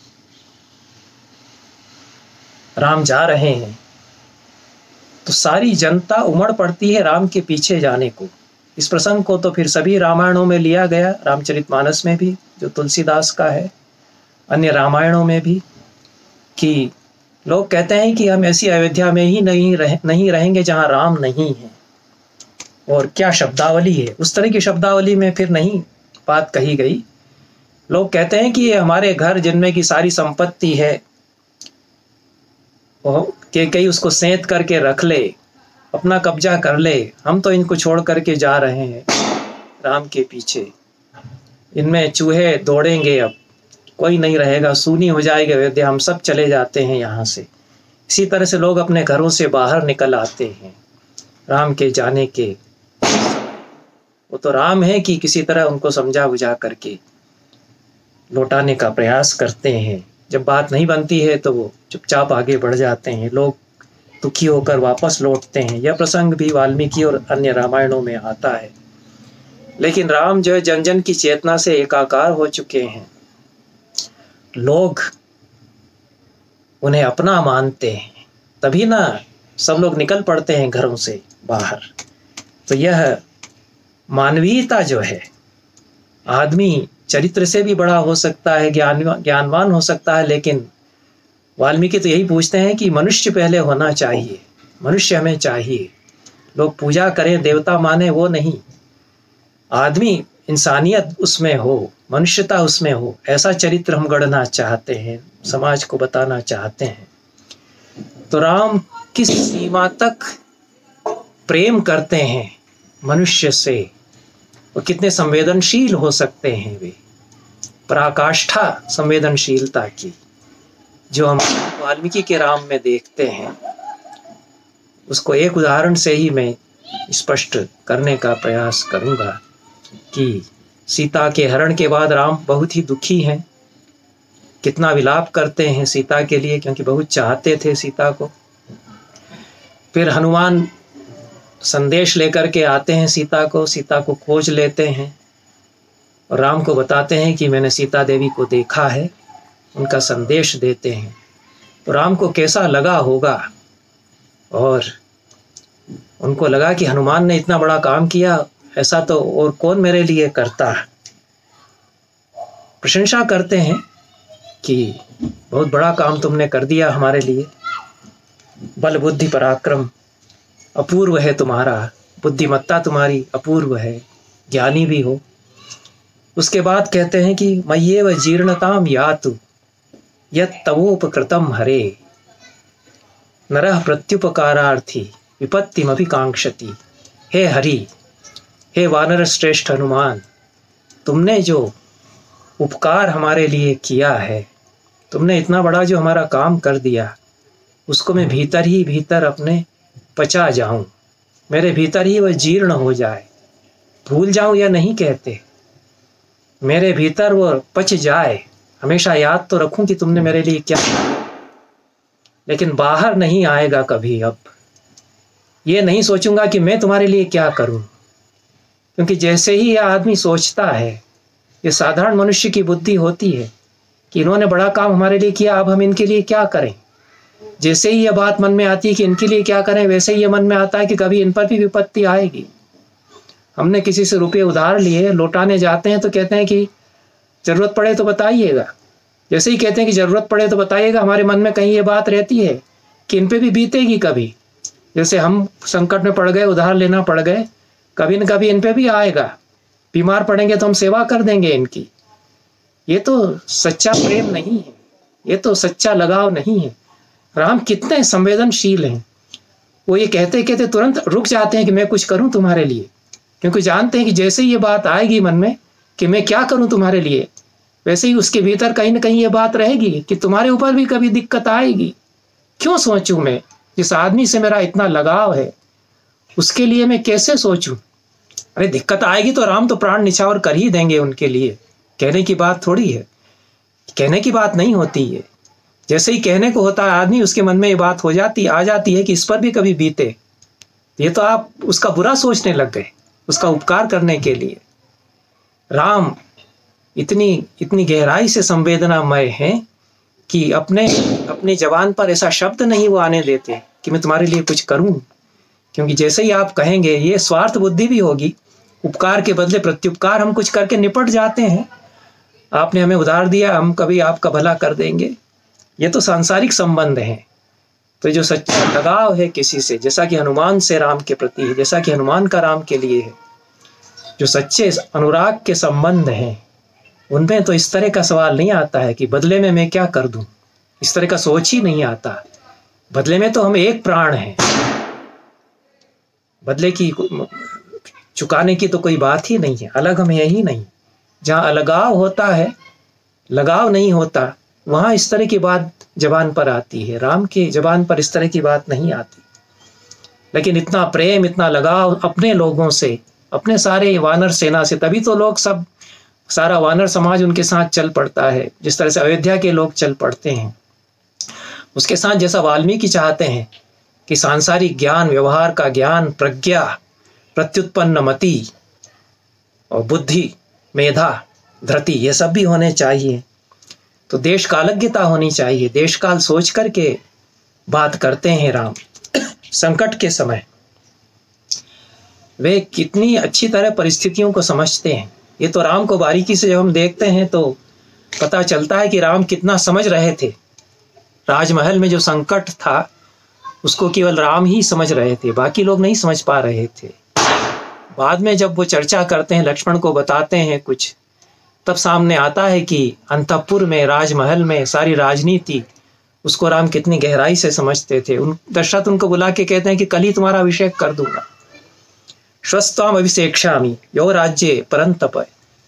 राम जा रहे हैं तो सारी जनता उमड़ पड़ती है राम के पीछे जाने को। इस प्रसंग को तो फिर सभी रामायणों में लिया गया, रामचरितमानस में भी जो तुलसीदास का है, अन्य रामायणों में भी, कि लोग कहते हैं कि हम ऐसी अयोध्या में ही नहीं रहेंगे जहाँ राम नहीं है। और क्या शब्दावली है, उस तरह की शब्दावली में फिर नहीं बात कही गई। लोग कहते हैं कि ये हमारे घर जिनमें की सारी संपत्ति है कि कहीं उसको सेंध करके रख ले, अपना कब्जा कर ले, हम तो इनको छोड़ करके जा रहे हैं राम के पीछे। इनमें चूहे दौड़ेंगे, अब कोई नहीं रहेगा, सूनी हो जाएगा अयोध्या, हम सब चले जाते हैं यहाँ से। इसी तरह से लोग अपने घरों से बाहर निकल आते हैं राम के जाने के। वो तो राम है कि किसी तरह उनको समझा बुझा करके लौटाने का प्रयास करते हैं। जब बात नहीं बनती है तो वो चुपचाप आगे बढ़ जाते हैं, लोग दुखी होकर वापस लौटते हैं। यह प्रसंग भी वाल्मीकि और अन्य रामायणों में आता है। लेकिन राम जो है जन जन की चेतना से एकाकार हो चुके हैं। लोग उन्हें अपना मानते हैं, तभी ना सब लोग निकल पड़ते हैं घरों से बाहर। तो यह मानवीयता जो है, आदमी चरित्र से भी बड़ा हो सकता है, ज्ञानवान हो सकता है, लेकिन वाल्मीकि तो यही पूछते हैं कि मनुष्य पहले होना चाहिए, मनुष्य हमें चाहिए। लोग पूजा करें, देवता माने, वो नहीं, आदमी, इंसानियत उसमें हो, मनुष्यता उसमें हो, ऐसा चरित्र हम गढ़ना चाहते हैं, समाज को बताना चाहते हैं। तो राम किस सीमा तक प्रेम करते हैं मनुष्य से, और कितने संवेदनशील हो सकते हैं वे, पराकाष्ठा संवेदनशीलता की, जो हम वाल्मीकि के राम में देखते हैं। उसको एक उदाहरण से ही मैं स्पष्ट करने का प्रयास करूंगा कि सीता के हरण के बाद राम बहुत ही दुखी हैं, कितना विलाप करते हैं सीता के लिए, क्योंकि बहुत चाहते थे सीता को। फिर हनुमान संदेश लेकर के आते हैं सीता को खोज लेते हैं और राम को बताते हैं कि मैंने सीता देवी को देखा है, उनका संदेश देते हैं। तो राम को कैसा लगा होगा, और उनको लगा कि हनुमान ने इतना बड़ा काम किया, ऐसा तो और कौन मेरे लिए करता। प्रशंसा करते हैं कि बहुत बड़ा काम तुमने कर दिया हमारे लिए, बल बुद्धि पराक्रम अपूर्व है तुम्हारा, बुद्धिमत्ता तुम्हारी अपूर्व है, ज्ञानी भी हो। उसके बाद कहते हैं कि मय्येव जीर्णताम यातु यत् तवोपकृतम हरे नरः प्रत्युपकारार्थी विपत्तिमपि कांक्षति। हे हरि, हे वानर श्रेष्ठ हनुमान, तुमने जो उपकार हमारे लिए किया है, तुमने इतना बड़ा जो हमारा काम कर दिया, उसको मैं भीतर ही भीतर अपने पचा जाऊं, मेरे भीतर ही वह जीर्ण हो जाए, भूल जाऊं या नहीं कहते, मेरे भीतर वो पच जाए, हमेशा याद तो रखूं कि तुमने मेरे लिए क्या किया, लेकिन बाहर नहीं आएगा कभी। अब ये नहीं सोचूंगा कि मैं तुम्हारे लिए क्या करूं, क्योंकि जैसे ही यह आदमी सोचता है, ये साधारण मनुष्य की बुद्धि होती है कि इन्होंने बड़ा काम हमारे लिए किया, अब हम इनके लिए क्या करें, जैसे ही यह बात मन में आती है कि इनके लिए क्या करें, वैसे ही यह मन में आता है कि कभी इन पर भी विपत्ति आएगी। हमने किसी से रुपये उधार लिए, लौटाने जाते हैं तो कहते हैं कि ज़रूरत पड़े तो बताइएगा। जैसे ही कहते हैं कि ज़रूरत पड़े तो बताइएगा, हमारे मन में कहीं ये बात रहती है कि इन पे भी बीतेगी कभी। जैसे हम संकट में पड़ गए, उधार लेना पड़ गए, कभी न कभी इन पे भी आएगा। बीमार पड़ेंगे तो हम सेवा कर देंगे इनकी। ये तो सच्चा प्रेम नहीं है, ये तो सच्चा लगाव नहीं है। राम कितने संवेदनशील हैं। वो ये कहते कहते तुरंत रुक जाते हैं कि मैं कुछ करूं तुम्हारे लिए, क्योंकि जानते हैं कि जैसे ही ये बात आएगी मन में कि मैं क्या करूं तुम्हारे लिए, वैसे ही उसके भीतर कहीं ना कहीं ये बात रहेगी कि तुम्हारे ऊपर भी कभी दिक्कत आएगी। क्यों सोचूं मैं, जिस आदमी से मेरा इतना लगाव है उसके लिए मैं कैसे सोचूं। अरे दिक्कत आएगी तो राम तो प्राण निछावर कर ही देंगे उनके लिए। कहने की बात थोड़ी है, कहने की बात नहीं होती है। जैसे ही कहने को होता है आदमी, उसके मन में ये बात आ जाती है कि इस पर भी कभी बीते। ये तो आप उसका बुरा सोचने लग गए उसका उपकार करने के लिए। राम इतनी गहराई से संवेदनामय हैं कि अपने जवान पर ऐसा शब्द नहीं वो आने देते कि मैं तुम्हारे लिए कुछ करूं। क्योंकि जैसे ही आप कहेंगे, ये स्वार्थ बुद्धि भी होगी। उपकार के बदले प्रत्युपकार हम कुछ करके निपट जाते हैं। आपने हमें उधार दिया, हम कभी आपका भला कर देंगे। ये तो सांसारिक संबंध हैं। तो जो सच्चा लगाव है किसी से, जैसा कि हनुमान से राम के प्रति है, जैसा कि हनुमान का राम के लिए है, जो सच्चे अनुराग के संबंध हैं, उनमें तो इस तरह का सवाल नहीं आता है कि बदले में मैं क्या कर दूं। इस तरह का सोच ही नहीं आता। बदले में तो हम एक प्राण हैं। बदले की चुकाने की तो कोई बात ही नहीं है। अलग हम है ही नहीं। जहाँ अलगाव होता है, लगाव नहीं होता, वहाँ इस तरह की बात जबान पर आती है। राम के जबान पर इस तरह की बात नहीं आती। लेकिन इतना प्रेम, इतना लगाव अपने लोगों से, अपने सारे वानर सेना से, तभी तो लोग सब, सारा वानर समाज उनके साथ चल पड़ता है। जिस तरह से अयोध्या के लोग चल पड़ते हैं उसके साथ, जैसा वाल्मीकि चाहते हैं कि सांसारिक ज्ञान, व्यवहार का ज्ञान, प्रज्ञा, प्रत्युत्पन्न मति और बुद्धि, मेधा, धृति, ये सब भी होने चाहिए। तो देश कालज्ञता होनी चाहिए। देश काल सोच करके बात करते हैं राम। संकट के समय वे कितनी अच्छी तरह परिस्थितियों को समझते हैं। ये तो राम को बारीकी से जब हम देखते हैं तो पता चलता है कि राम कितना समझ रहे थे। राजमहल में जो संकट था उसको केवल राम ही समझ रहे थे, बाकी लोग नहीं समझ पा रहे थे। बाद में जब वो चर्चा करते हैं, लक्ष्मण को बताते हैं कुछ, तब सामने आता है कि अंतःपुर में, राजमहल में सारी राजनीति, उसको राम कितनी गहराई से समझते थे। दशरथ उनको बुला के कहते हैं कि कल ही तुम्हारा अभिषेक कर दूंगा। श्वस्त्वाम अभिषेक्ष्यामि यो राज्ये परंतप।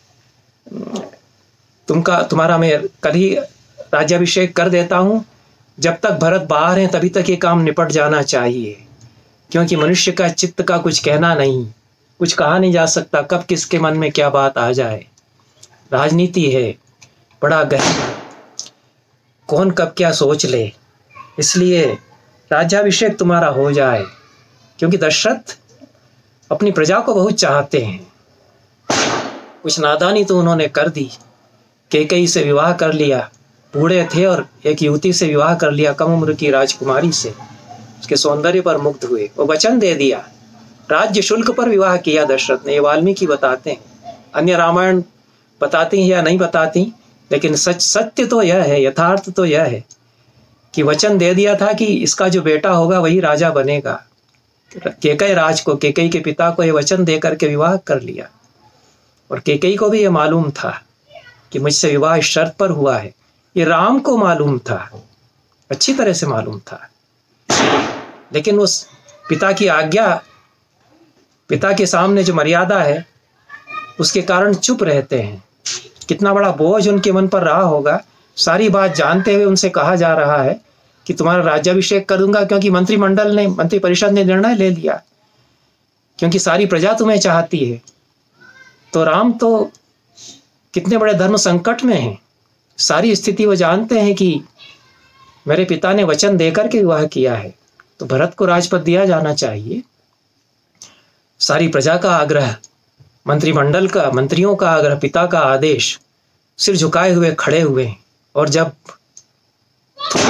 तुम्हारा मैं कल ही राज्याभिषेक कर देता हूँ। जब तक भरत बाहर हैं तभी तक ये काम निपट जाना चाहिए, क्योंकि मनुष्य का चित्त का कुछ कहना नहीं, कुछ कहा नहीं जा सकता, कब किसके मन में क्या बात आ जाए। राजनीति है बड़ा गहरा, कौन कब क्या सोच ले। इसलिए राज्याभिषेक तुम्हारा हो जाए, क्योंकि दशरथ अपनी प्रजा को बहुत चाहते हैं। कुछ नादानी तो उन्होंने कर दी, कैकेयी से विवाह कर लिया, बूढ़े थे, और एक युवती से विवाह कर लिया, कम उम्र की राजकुमारी से। उसके सौंदर्य पर मुग्ध हुए, वो वचन दे दिया। राज्य शुल्क पर विवाह किया दशरथ ने। ये वाल्मीकि बताते हैं, अन्य रामायण बताती हैं या नहीं बताती, लेकिन सत्य तो यह है, यथार्थ तो यह है कि वचन दे दिया था कि इसका जो बेटा होगा वही राजा बनेगा। कैकेयी राज को, कैकेयी के पिता को ये वचन दे करके विवाह कर लिया। और कैकेयी को भी ये मालूम था कि मुझसे विवाह इस शर्त पर हुआ है। ये राम को मालूम था, अच्छी तरह से मालूम था, लेकिन उस पिता की आज्ञा, पिता के सामने जो मर्यादा है उसके कारण चुप रहते हैं। कितना बड़ा बोझ उनके मन पर रहा होगा। सारी बात जानते हुए उनसे कहा जा रहा है कि तुम्हारा राज्याभिषेक कर दूंगा, क्योंकि मंत्री परिषद ने निर्णय ले लिया, क्योंकि सारी प्रजा तुम्हें चाहती है। तो राम तो कितने बड़े धर्म संकट में हैं। सारी स्थिति वो जानते हैं कि मेरे पिता ने वचन देकर के विवाह किया है, तो भरत को राजपद दिया जाना चाहिए। सारी प्रजा का आग्रह, मंत्रिमंडल का, मंत्रियों का आग्रह, पिता का आदेश, सिर झुकाए हुए खड़े हुए। और जब थोड़ी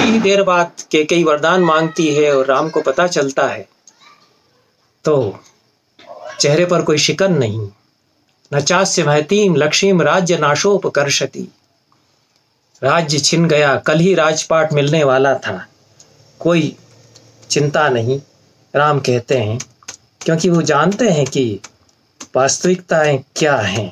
थोड़ी ही देर बाद कैकेयी वरदान मांगती है और राम को पता चलता है तो चेहरे पर कोई शिकन नहीं। न चास्य महतीम लक्ष्मीम राज्य नाशोपकर्षति। राज्य छिन गया, कल ही राजपाट मिलने वाला था, कोई चिंता नहीं, राम कहते हैं, क्योंकि वो जानते हैं कि वास्तविकताएं क्या हैं।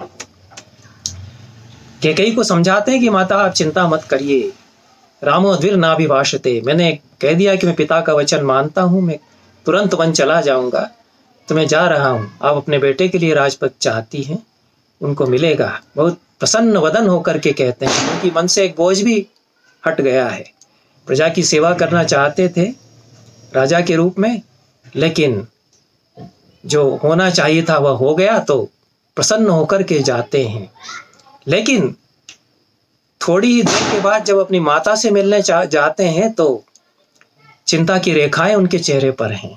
कैकेयी को समझाते हैं कि माता आप चिंता मत करिए। रामो द्विर नाभिभाषते, मैंने कह दिया कि मैं पिता का वचन मानता हूँ, मैं तुरंत वन चला जाऊंगा, तो मैं जा रहा हूँ। आप अपने बेटे के लिए राजपद चाहती हैं, उनको मिलेगा। बहुत प्रसन्न वदन होकर के कहते हैं, उनकी मन से एक बोझ भी हट गया है। प्रजा की सेवा करना चाहते थे राजा के रूप में, लेकिन जो होना चाहिए था वह हो गया, तो प्रसन्न होकर के जाते हैं। लेकिन थोड़ी ही देर के बाद जब अपनी माता से मिलने जाते हैं तो चिंता की रेखाएं उनके चेहरे पर हैं,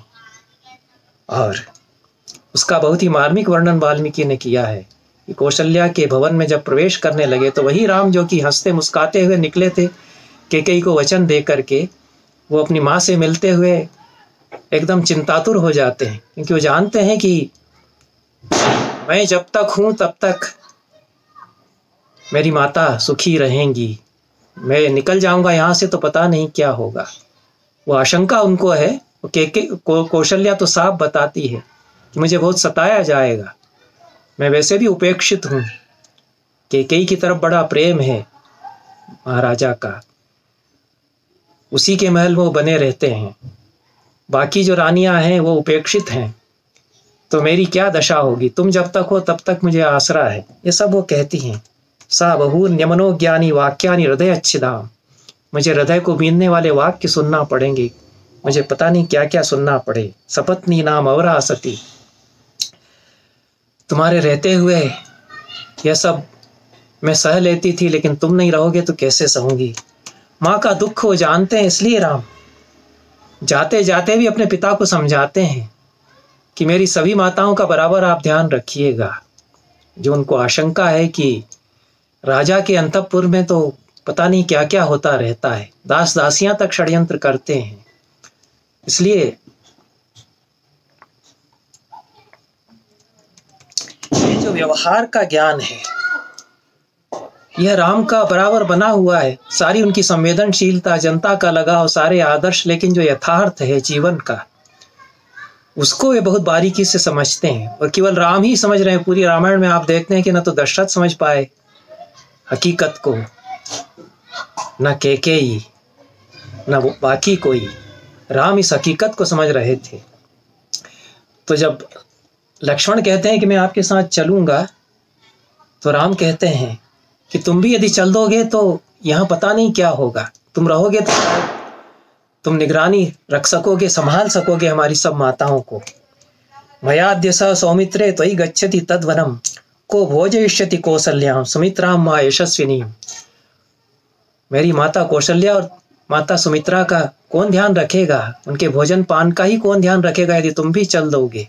और उसका बहुत ही मार्मिक वर्णन वाल्मीकि ने किया है कि कौशल्या के भवन में जब प्रवेश करने लगे तो वही राम जो कि हंसते मुस्काते हुए निकले थे कैकेयी को वचन दे करके, वो अपनी माँ से मिलते हुए एकदम चिंतातुर हो जाते हैं, क्योंकि वो जानते हैं कि मैं जब तक हूँ तब तक मेरी माता सुखी रहेंगी, मैं निकल जाऊंगा यहाँ से तो पता नहीं क्या होगा। वो आशंका उनको है। कौशल्या तो साफ बताती है कि मुझे बहुत सताया जाएगा, मैं वैसे भी उपेक्षित हूँ। कैकेयी की तरफ बड़ा प्रेम है महाराजा का, उसी के महल वो बने रहते हैं, बाकी जो रानियां हैं वो उपेक्षित हैं, तो मेरी क्या दशा होगी, तुम जब तक हो तब तक मुझे आसरा है, ये सब वो कहती हैं। सा बहुर्न्यमनोज्ञानी वाक्यानि हृदय अच्छिदाम, मुझे हृदय को बीनने वाले वाक्य सुनना पड़ेंगे, मुझे पता नहीं क्या क्या सुनना पड़े। सपत्नी नाम अवरा सती, तुम्हारे रहते हुए यह सब मैं सह लेती थी, लेकिन तुम नहीं रहोगे तो कैसे सहूंगी। माँ का दुख वो जानते हैं, इसलिए राम जाते जाते भी अपने पिता को समझाते हैं कि मेरी सभी माताओं का बराबर आप ध्यान रखिएगा। जो उनको आशंका है कि राजा के अंतःपुर में तो पता नहीं क्या क्या होता रहता है, दास दासियां तक षड्यंत्र करते हैं, इसलिए ये जो व्यवहार का ज्ञान है यह राम का बराबर बना हुआ है। सारी उनकी संवेदनशीलता, जनता का लगाव, सारे आदर्श, लेकिन जो यथार्थ है जीवन का, उसको वे बहुत बारीकी से समझते हैं, और केवल राम ही समझ रहे हैं। पूरी रामायण में आप देखते हैं कि न तो दशरथ समझ पाए हकीकत को, न कैकेयी, न बाकी कोई, राम इस हकीकत को समझ रहे थे। तो जब लक्ष्मण कहते हैं कि मैं आपके साथ चलूंगा, तो राम कहते हैं कि तुम भी यदि चल दोगे तो यहाँ पता नहीं क्या होगा, तुम रहोगे तो तुम निगरानी रख सकोगे, संभाल सकोगे हमारी सब माताओं को। मयाद्य स सौमित्रे त्वयि गच्छति तद्वनम को भोजयिष्यति कौसल्याम सुमित्राम मां यशस्विनी। मेरी माता कौशल्या और माता सुमित्रा का कौन ध्यान रखेगा, उनके भोजन पान का ही कौन ध्यान रखेगा यदि तुम भी चल दोगे,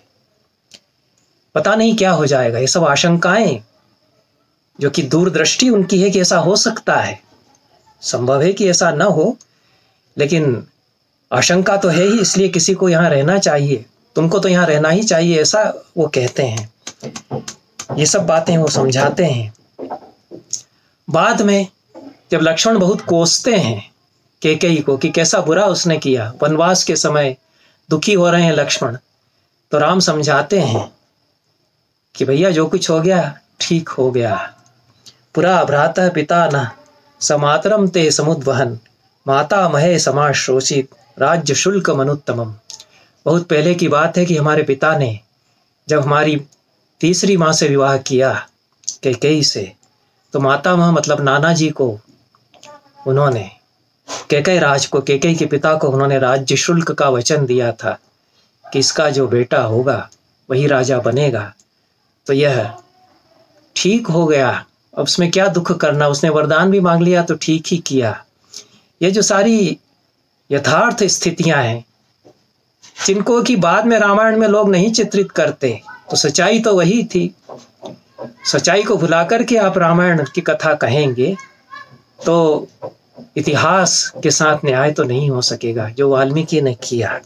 पता नहीं क्या हो जाएगा। ये सब आशंकाएं, जो कि दूरदृष्टि उनकी है कि ऐसा हो सकता है, संभव है कि ऐसा न हो, लेकिन आशंका तो है ही, इसलिए किसी को यहाँ रहना चाहिए, तुमको तो यहाँ रहना ही चाहिए, ऐसा वो कहते हैं। ये सब बातें वो समझाते हैं। बाद में जब लक्ष्मण बहुत कोसते हैं कैकेयी को कि कैसा बुरा उसने किया, वनवास के समय दुखी हो रहे हैं लक्ष्मण, तो राम समझाते हैं कि भैया जो कुछ हो गया ठीक हो गया। पुरा भ्रातः पिता न समातरम ते समुद्वहन माता महे समाश्रोषित राज्य शुल्क मनुत्तमम। बहुत पहले की बात है कि हमारे पिता ने जब हमारी तीसरी माँ से विवाह किया कैकेयी से, तो माता माँ मतलब नाना जी को उन्होंने, कैकेयी राज को, कैकेयी के पिता को उन्होंने राज्य शुल्क का वचन दिया था कि इसका जो बेटा होगा वही राजा बनेगा। तो यह ठीक हो गया, अब उसमें क्या दुख करना, उसने वरदान भी मांग लिया तो ठीक ही किया। ये जो सारी यथार्थ स्थितियां हैं जिनको कि बाद में रामायण में लोग नहीं चित्रित करते, तो सच्चाई तो वही थी। सच्चाई को भुला करके आप रामायण की कथा कहेंगे तो इतिहास के साथ न्याय तो नहीं हो सकेगा जो वाल्मीकि ने किया।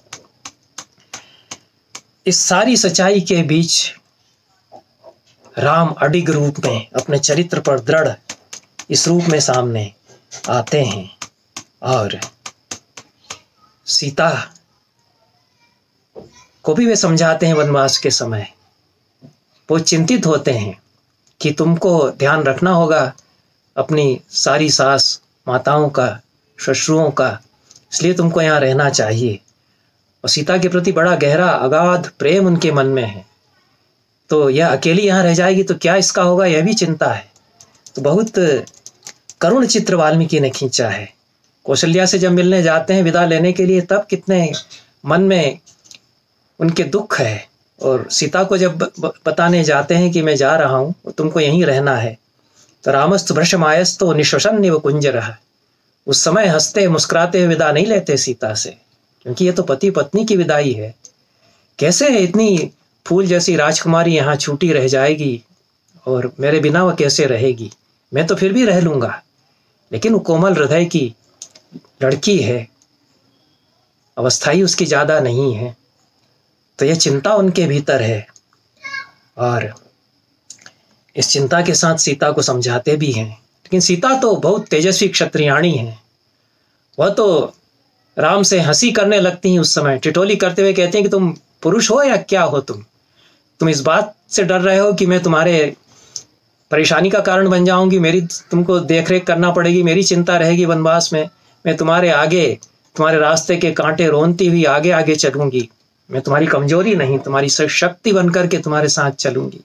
इस सारी सच्चाई के बीच राम अडिग रूप में अपने चरित्र पर दृढ़ इस रूप में सामने आते हैं और सीता को भी वे समझाते हैं वनवास के समय। वो चिंतित होते हैं कि तुमको ध्यान रखना होगा अपनी सारी सास माताओं का, ससुरों का, इसलिए तुमको यहाँ रहना चाहिए। और सीता के प्रति बड़ा गहरा अगाध प्रेम उनके मन में है, तो यह अकेली यहाँ रह जाएगी तो क्या इसका होगा, यह भी चिंता है। तो बहुत करुण चित्र वाल्मीकि ने खींचा है। कौशल्या से जब मिलने जाते हैं विदा लेने के लिए, तब कितने मन में उनके दुख है, और सीता को जब बताने जाते हैं कि मैं जा रहा हूँ, तुमको यहीं रहना है, तो रामस्तु भृशमायस्तो निश्वसन्निव कुंजरः, उस समय हंसते मुस्कुराते हुए विदा नहीं लेते सीता से, क्योंकि ये तो पति पत्नी की विदाई है। कैसे इतनी फूल जैसी राजकुमारी यहाँ छूटी रह जाएगी और मेरे बिना वह कैसे रहेगी, मैं तो फिर भी रह लूँगा, लेकिन वो कोमल हृदय की लड़की है, अवस्था ही उसकी ज़्यादा नहीं है, तो यह चिंता उनके भीतर है। और इस चिंता के साथ सीता को समझाते भी हैं। लेकिन सीता तो बहुत तेजस्वी क्षत्रियाणी है, वह तो राम से हंसी करने लगती हैं उस समय, टिटोली करते हुए कहते हैं कि तुम पुरुष हो या क्या हो, तुम इस बात से डर रहे हो कि मैं तुम्हारे परेशानी का कारण बन जाऊंगी, मेरी तुमको देखरेख करना पड़ेगी, मेरी चिंता रहेगी वनवास में, मैं तुम्हारे आगे तुम्हारे रास्ते के कांटे रोनती हुई आगे आगे चलूंगी, मैं तुम्हारी कमजोरी नहीं तुम्हारी शक्ति बनकर के तुम्हारे साथ चलूंगी,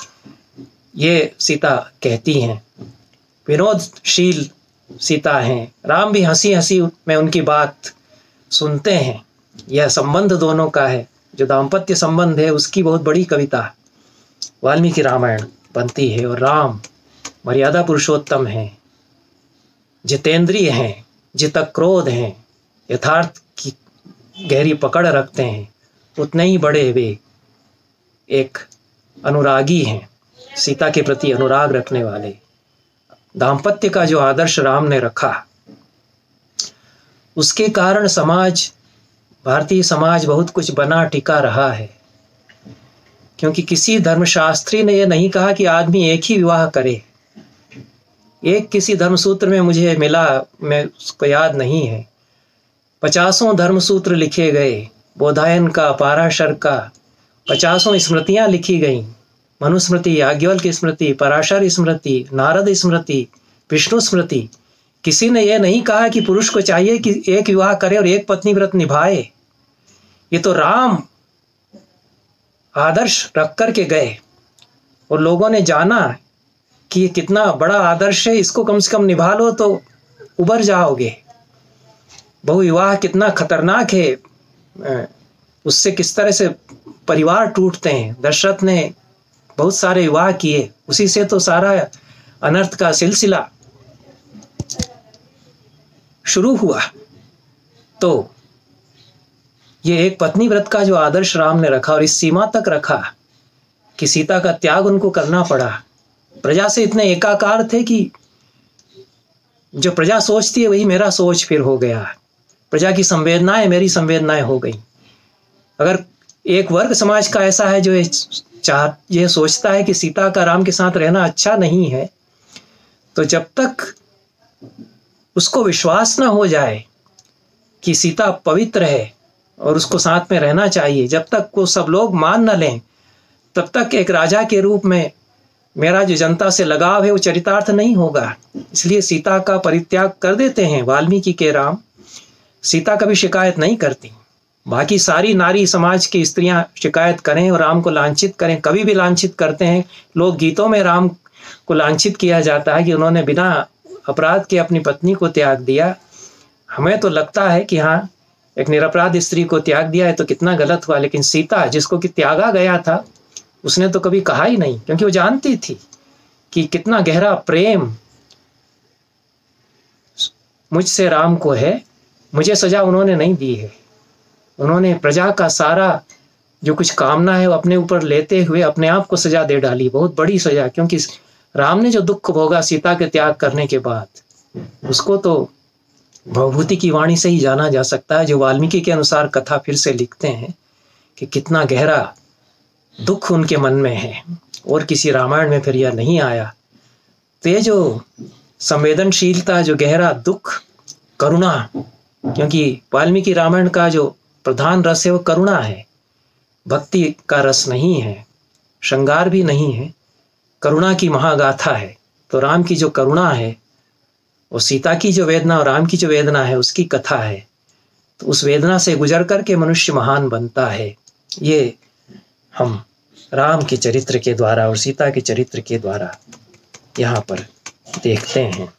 ये सीता कहती हैं। विनोदशील सीता हैं। राम भी हंसी हंसी में उनकी बात सुनते हैं। यह संबंध दोनों का है, जो दाम्पत्य संबंध है उसकी बहुत बड़ी कविता वाल्मीकि रामायण बनती है। और राम मर्यादा पुरुषोत्तम हैं, जितेंद्रिय हैं, जितक्रोध हैं, यथार्थ की गहरी पकड़ रखते हैं, उतने ही बड़े वे एक अनुरागी हैं, सीता के प्रति अनुराग रखने वाले। दाम्पत्य का जो आदर्श राम ने रखा, उसके कारण समाज, भारतीय समाज बहुत कुछ बना टिका रहा है, क्योंकि किसी धर्मशास्त्री ने यह नहीं कहा कि आदमी एक ही विवाह करे। एक किसी धर्मसूत्र में मुझे मिला, मैं उसको याद नहीं है, 50 धर्मसूत्र लिखे गए, बोधायन का, पाराशर का, 50 स्मृतियां लिखी गईं, मनुस्मृति, याज्ञवल्क्य स्मृति, पराशर स्मृति, नारद स्मृति, विष्णु स्मृति। किसी ने यह नहीं कहा कि पुरुष को चाहिए कि एक विवाह करे और एक पत्नी व्रत निभाए। ये तो राम आदर्श रख करके गए और लोगों ने जाना कि ये कितना बड़ा आदर्श है, इसको कम से कम निभा लो तो उबर जाओगे। बहुविवाह कितना खतरनाक है, उससे किस तरह से परिवार टूटते हैं। दशरथ ने बहुत सारे विवाह किए, उसी से तो सारा अनर्थ का सिलसिला शुरू हुआ। तो ये एक पत्नी व्रत का जो आदर्श राम ने रखा और इस सीमा तक रखा कि सीता का त्याग उनको करना पड़ा। प्रजा से इतने एकाकार थे कि जो प्रजा सोचती है वही मेरा सोच फिर हो गया, प्रजा की संवेदनाएं मेरी संवेदनाएं हो गई। अगर एक वर्ग समाज का ऐसा है जो ये सोचता है कि सीता का राम के साथ रहना अच्छा नहीं है, तो जब तक उसको विश्वास ना हो जाए कि सीता पवित्र है और उसको साथ में रहना चाहिए, जब तक वो सब लोग मान न लें, तब तक एक राजा के रूप में मेरा जो जनता से लगाव है वो चरितार्थ नहीं होगा। इसलिए सीता का परित्याग कर देते हैं वाल्मीकि के राम। सीता कभी शिकायत नहीं करती। बाकी सारी नारी समाज की स्त्रियां शिकायत करें और राम को लांछित करें, कभी भी लांछित करते हैं। लोक गीतों में राम को लांछित किया जाता है कि उन्होंने बिना अपराध के अपनी पत्नी को त्याग दिया। हमें तो लगता है कि हाँ, एक निरपराध स्त्री को त्याग दिया है तो कितना गलत हुआ, लेकिन सीता जिसको कि त्यागा गया था उसने तो कभी कहा ही नहीं, क्योंकि वो जानती थी कि कितना गहरा प्रेम मुझसे राम को है। मुझे सजा उन्होंने नहीं दी है, उन्होंने प्रजा का सारा जो कुछ कामना है वो अपने ऊपर लेते हुए अपने आप को सजा दे डाली, बहुत बड़ी सजा। क्योंकि राम ने जो दुख भोगा सीता के त्याग करने के बाद, उसको तो भवभूति की वाणी से ही जाना जा सकता है, जो वाल्मीकि के अनुसार कथा फिर से लिखते हैं कि कितना गहरा दुख उनके मन में है, और किसी रामायण में फिर यह नहीं आया। तो ये जो संवेदनशीलता, जो गहरा दुख, करुणा, क्योंकि वाल्मीकि रामायण का जो प्रधान रस है वो करुणा है, भक्ति का रस नहीं है, श्रृंगार भी नहीं है, करुणा की महागाथा है। तो राम की जो करुणा है, वो सीता की जो वेदना और राम की जो वेदना है उसकी कथा है। तो उस वेदना से गुजर करके मनुष्य महान बनता है। ये हम राम के चरित्र के द्वारा और सीता के चरित्र के द्वारा यहाँ पर देखते हैं।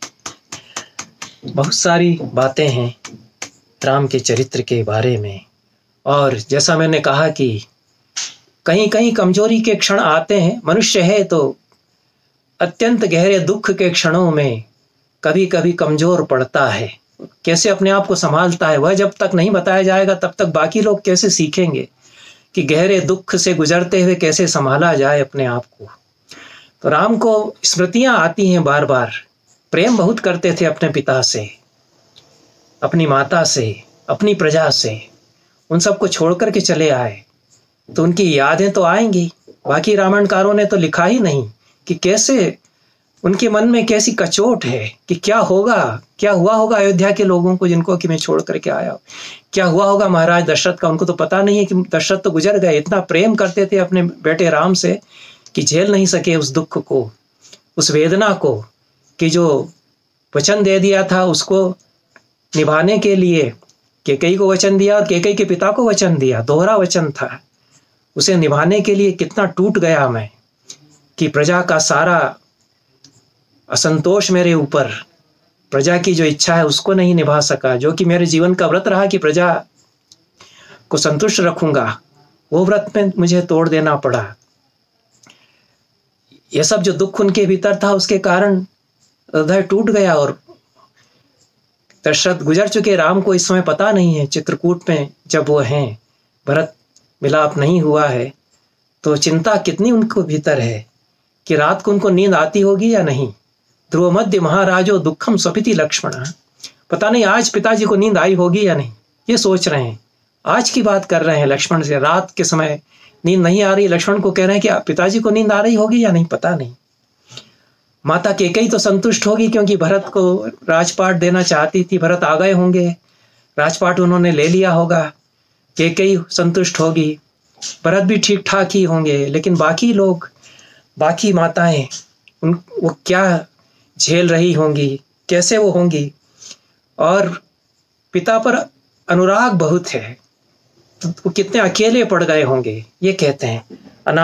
बहुत सारी बातें हैं राम के चरित्र के बारे में, और जैसा मैंने कहा कि कहीं कहीं कमजोरी के क्षण आते हैं। मनुष्य है तो अत्यंत गहरे दुख के क्षणों में कभी कभी कमजोर पड़ता है। कैसे अपने आप को संभालता है, वह जब तक नहीं बताया जाएगा तब तक बाकी लोग कैसे सीखेंगे कि गहरे दुख से गुजरते हुए कैसे संभाला जाए अपने आप को। तो राम को स्मृतियां आती हैं बार बार। प्रेम बहुत करते थे अपने पिता से, अपनी माता से, अपनी प्रजा से, उन सबको छोड़ करके चले आए, तो उनकी यादें तो आएंगी। बाकी रामायणकारों ने तो लिखा ही नहीं कि कैसे उनके मन में कैसी कचोट है कि क्या होगा, क्या हुआ होगा अयोध्या के लोगों को जिनको कि मैं छोड़ करके आया, क्या हुआ होगा महाराज दशरथ का। उनको तो पता नहीं है कि दशरथ तो गुजर गए। इतना प्रेम करते थे अपने बेटे राम से कि झेल नहीं सके उस दुख को, उस वेदना को, कि जो वचन दे दिया था उसको निभाने के लिए कैकेयी को वचन दिया और कैकेयी के पिता को वचन दिया, दोहरा वचन था। उसे निभाने के लिए कितना टूट गया मैं कि प्रजा का सारा असंतोष मेरे ऊपर, प्रजा की जो इच्छा है उसको नहीं निभा सका, जो कि मेरे जीवन का व्रत रहा कि प्रजा को संतुष्ट रखूंगा, वो व्रत में मुझे तोड़ देना पड़ा। यह सब जो दुख उनके भीतर था उसके कारण हृदय टूट गया। और दशरथ गुजर चुके, राम को इस समय पता नहीं है, चित्रकूट में जब वो हैं, भरत मिलाप नहीं हुआ है, तो चिंता कितनी उनको भीतर है कि रात को उनको नींद आती होगी या नहीं। ध्रुव मध्य महाराजो दुखम स्वपिति लक्ष्मण, पता नहीं आज पिताजी को नींद आई होगी या नहीं, ये सोच रहे हैं। आज की बात कर रहे हैं लक्ष्मण से, रात के समय नींद नहीं आ रही, लक्ष्मण को कह रहे हैं कि पिताजी को नींद आ रही होगी या नहीं, पता नहीं। माता कैकेयी तो संतुष्ट होगी क्योंकि भरत को राजपाट देना चाहती थी, भरत आ गए होंगे, राजपाट उन्होंने ले लिया होगा, कैकेयी संतुष्ट होगी, भरत भी ठीक ठाक ही होंगे। लेकिन बाकी लोग, बाकी माताएं, वो क्या झेल रही होंगी, कैसे वो होंगी। और पिता पर अनुराग बहुत है, तो वो कितने अकेले पड़ गए होंगे। ये कहते हैं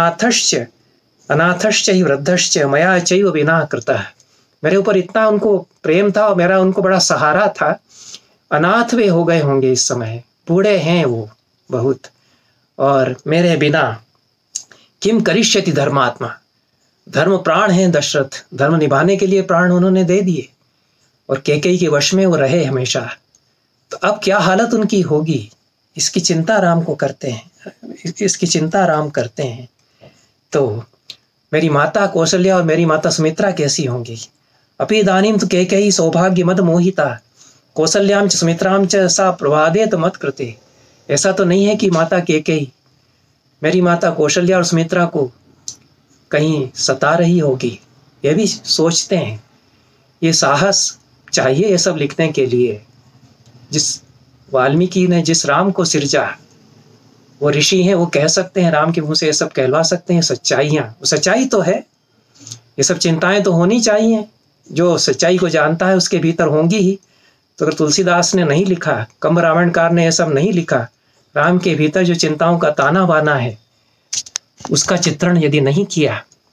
अनाथश्च ही वृद्धश्च मया चैव विना कृतः, मेरे ऊपर इतना उनको प्रेम था और मेरा उनको बड़ा सहारा था। अनाथ वे हो गए होंगे इस समय, बूढ़े हैं वो बहुत, और मेरे बिना किम करिष्यति धर्मात्मा, धर्म प्राण है दशरथ, धर्म निभाने के लिए प्राण उन्होंने दे दिए और कैकेयी के वश में वो रहे हमेशा। तो अब क्या हालत उनकी होगी, इसकी चिंता राम को करते हैं, इसकी चिंता राम करते हैं। तो मेरी माता कौशल्या और मेरी माता सुमित्रा कैसी होंगी। अपि इदानीं तु कैकेयी सौभाग्य मद मोहिता कौशल्यां च सुमित्रां च सा प्रवादेत मत कृते। ऐसा तो नहीं है कि माता कैकेयी मेरी माता कौशल्या और सुमित्रा को कहीं सता रही होगी, ये भी सोचते हैं। ये साहस चाहिए ये सब लिखने के लिए। जिस वाल्मीकि ने जिस राम को सिरजा, वो ऋषि हैं, वो कह सकते हैं, राम के मुंह से ये सब कहलवा सकते हैं सच्चाइयाँ। वो सच्चाई तो है, ये सब चिंताएं तो होनी चाहिए। जो सच्चाई को जानता है उसके भीतर होंगी ही। तो अगर तुलसीदास ने नहीं लिखा, कम्ब रामायणकार ने ये सब नहीं लिखा, राम के भीतर जो चिंताओं का ताना बाना है उसका चित्रण यदि नहीं किया,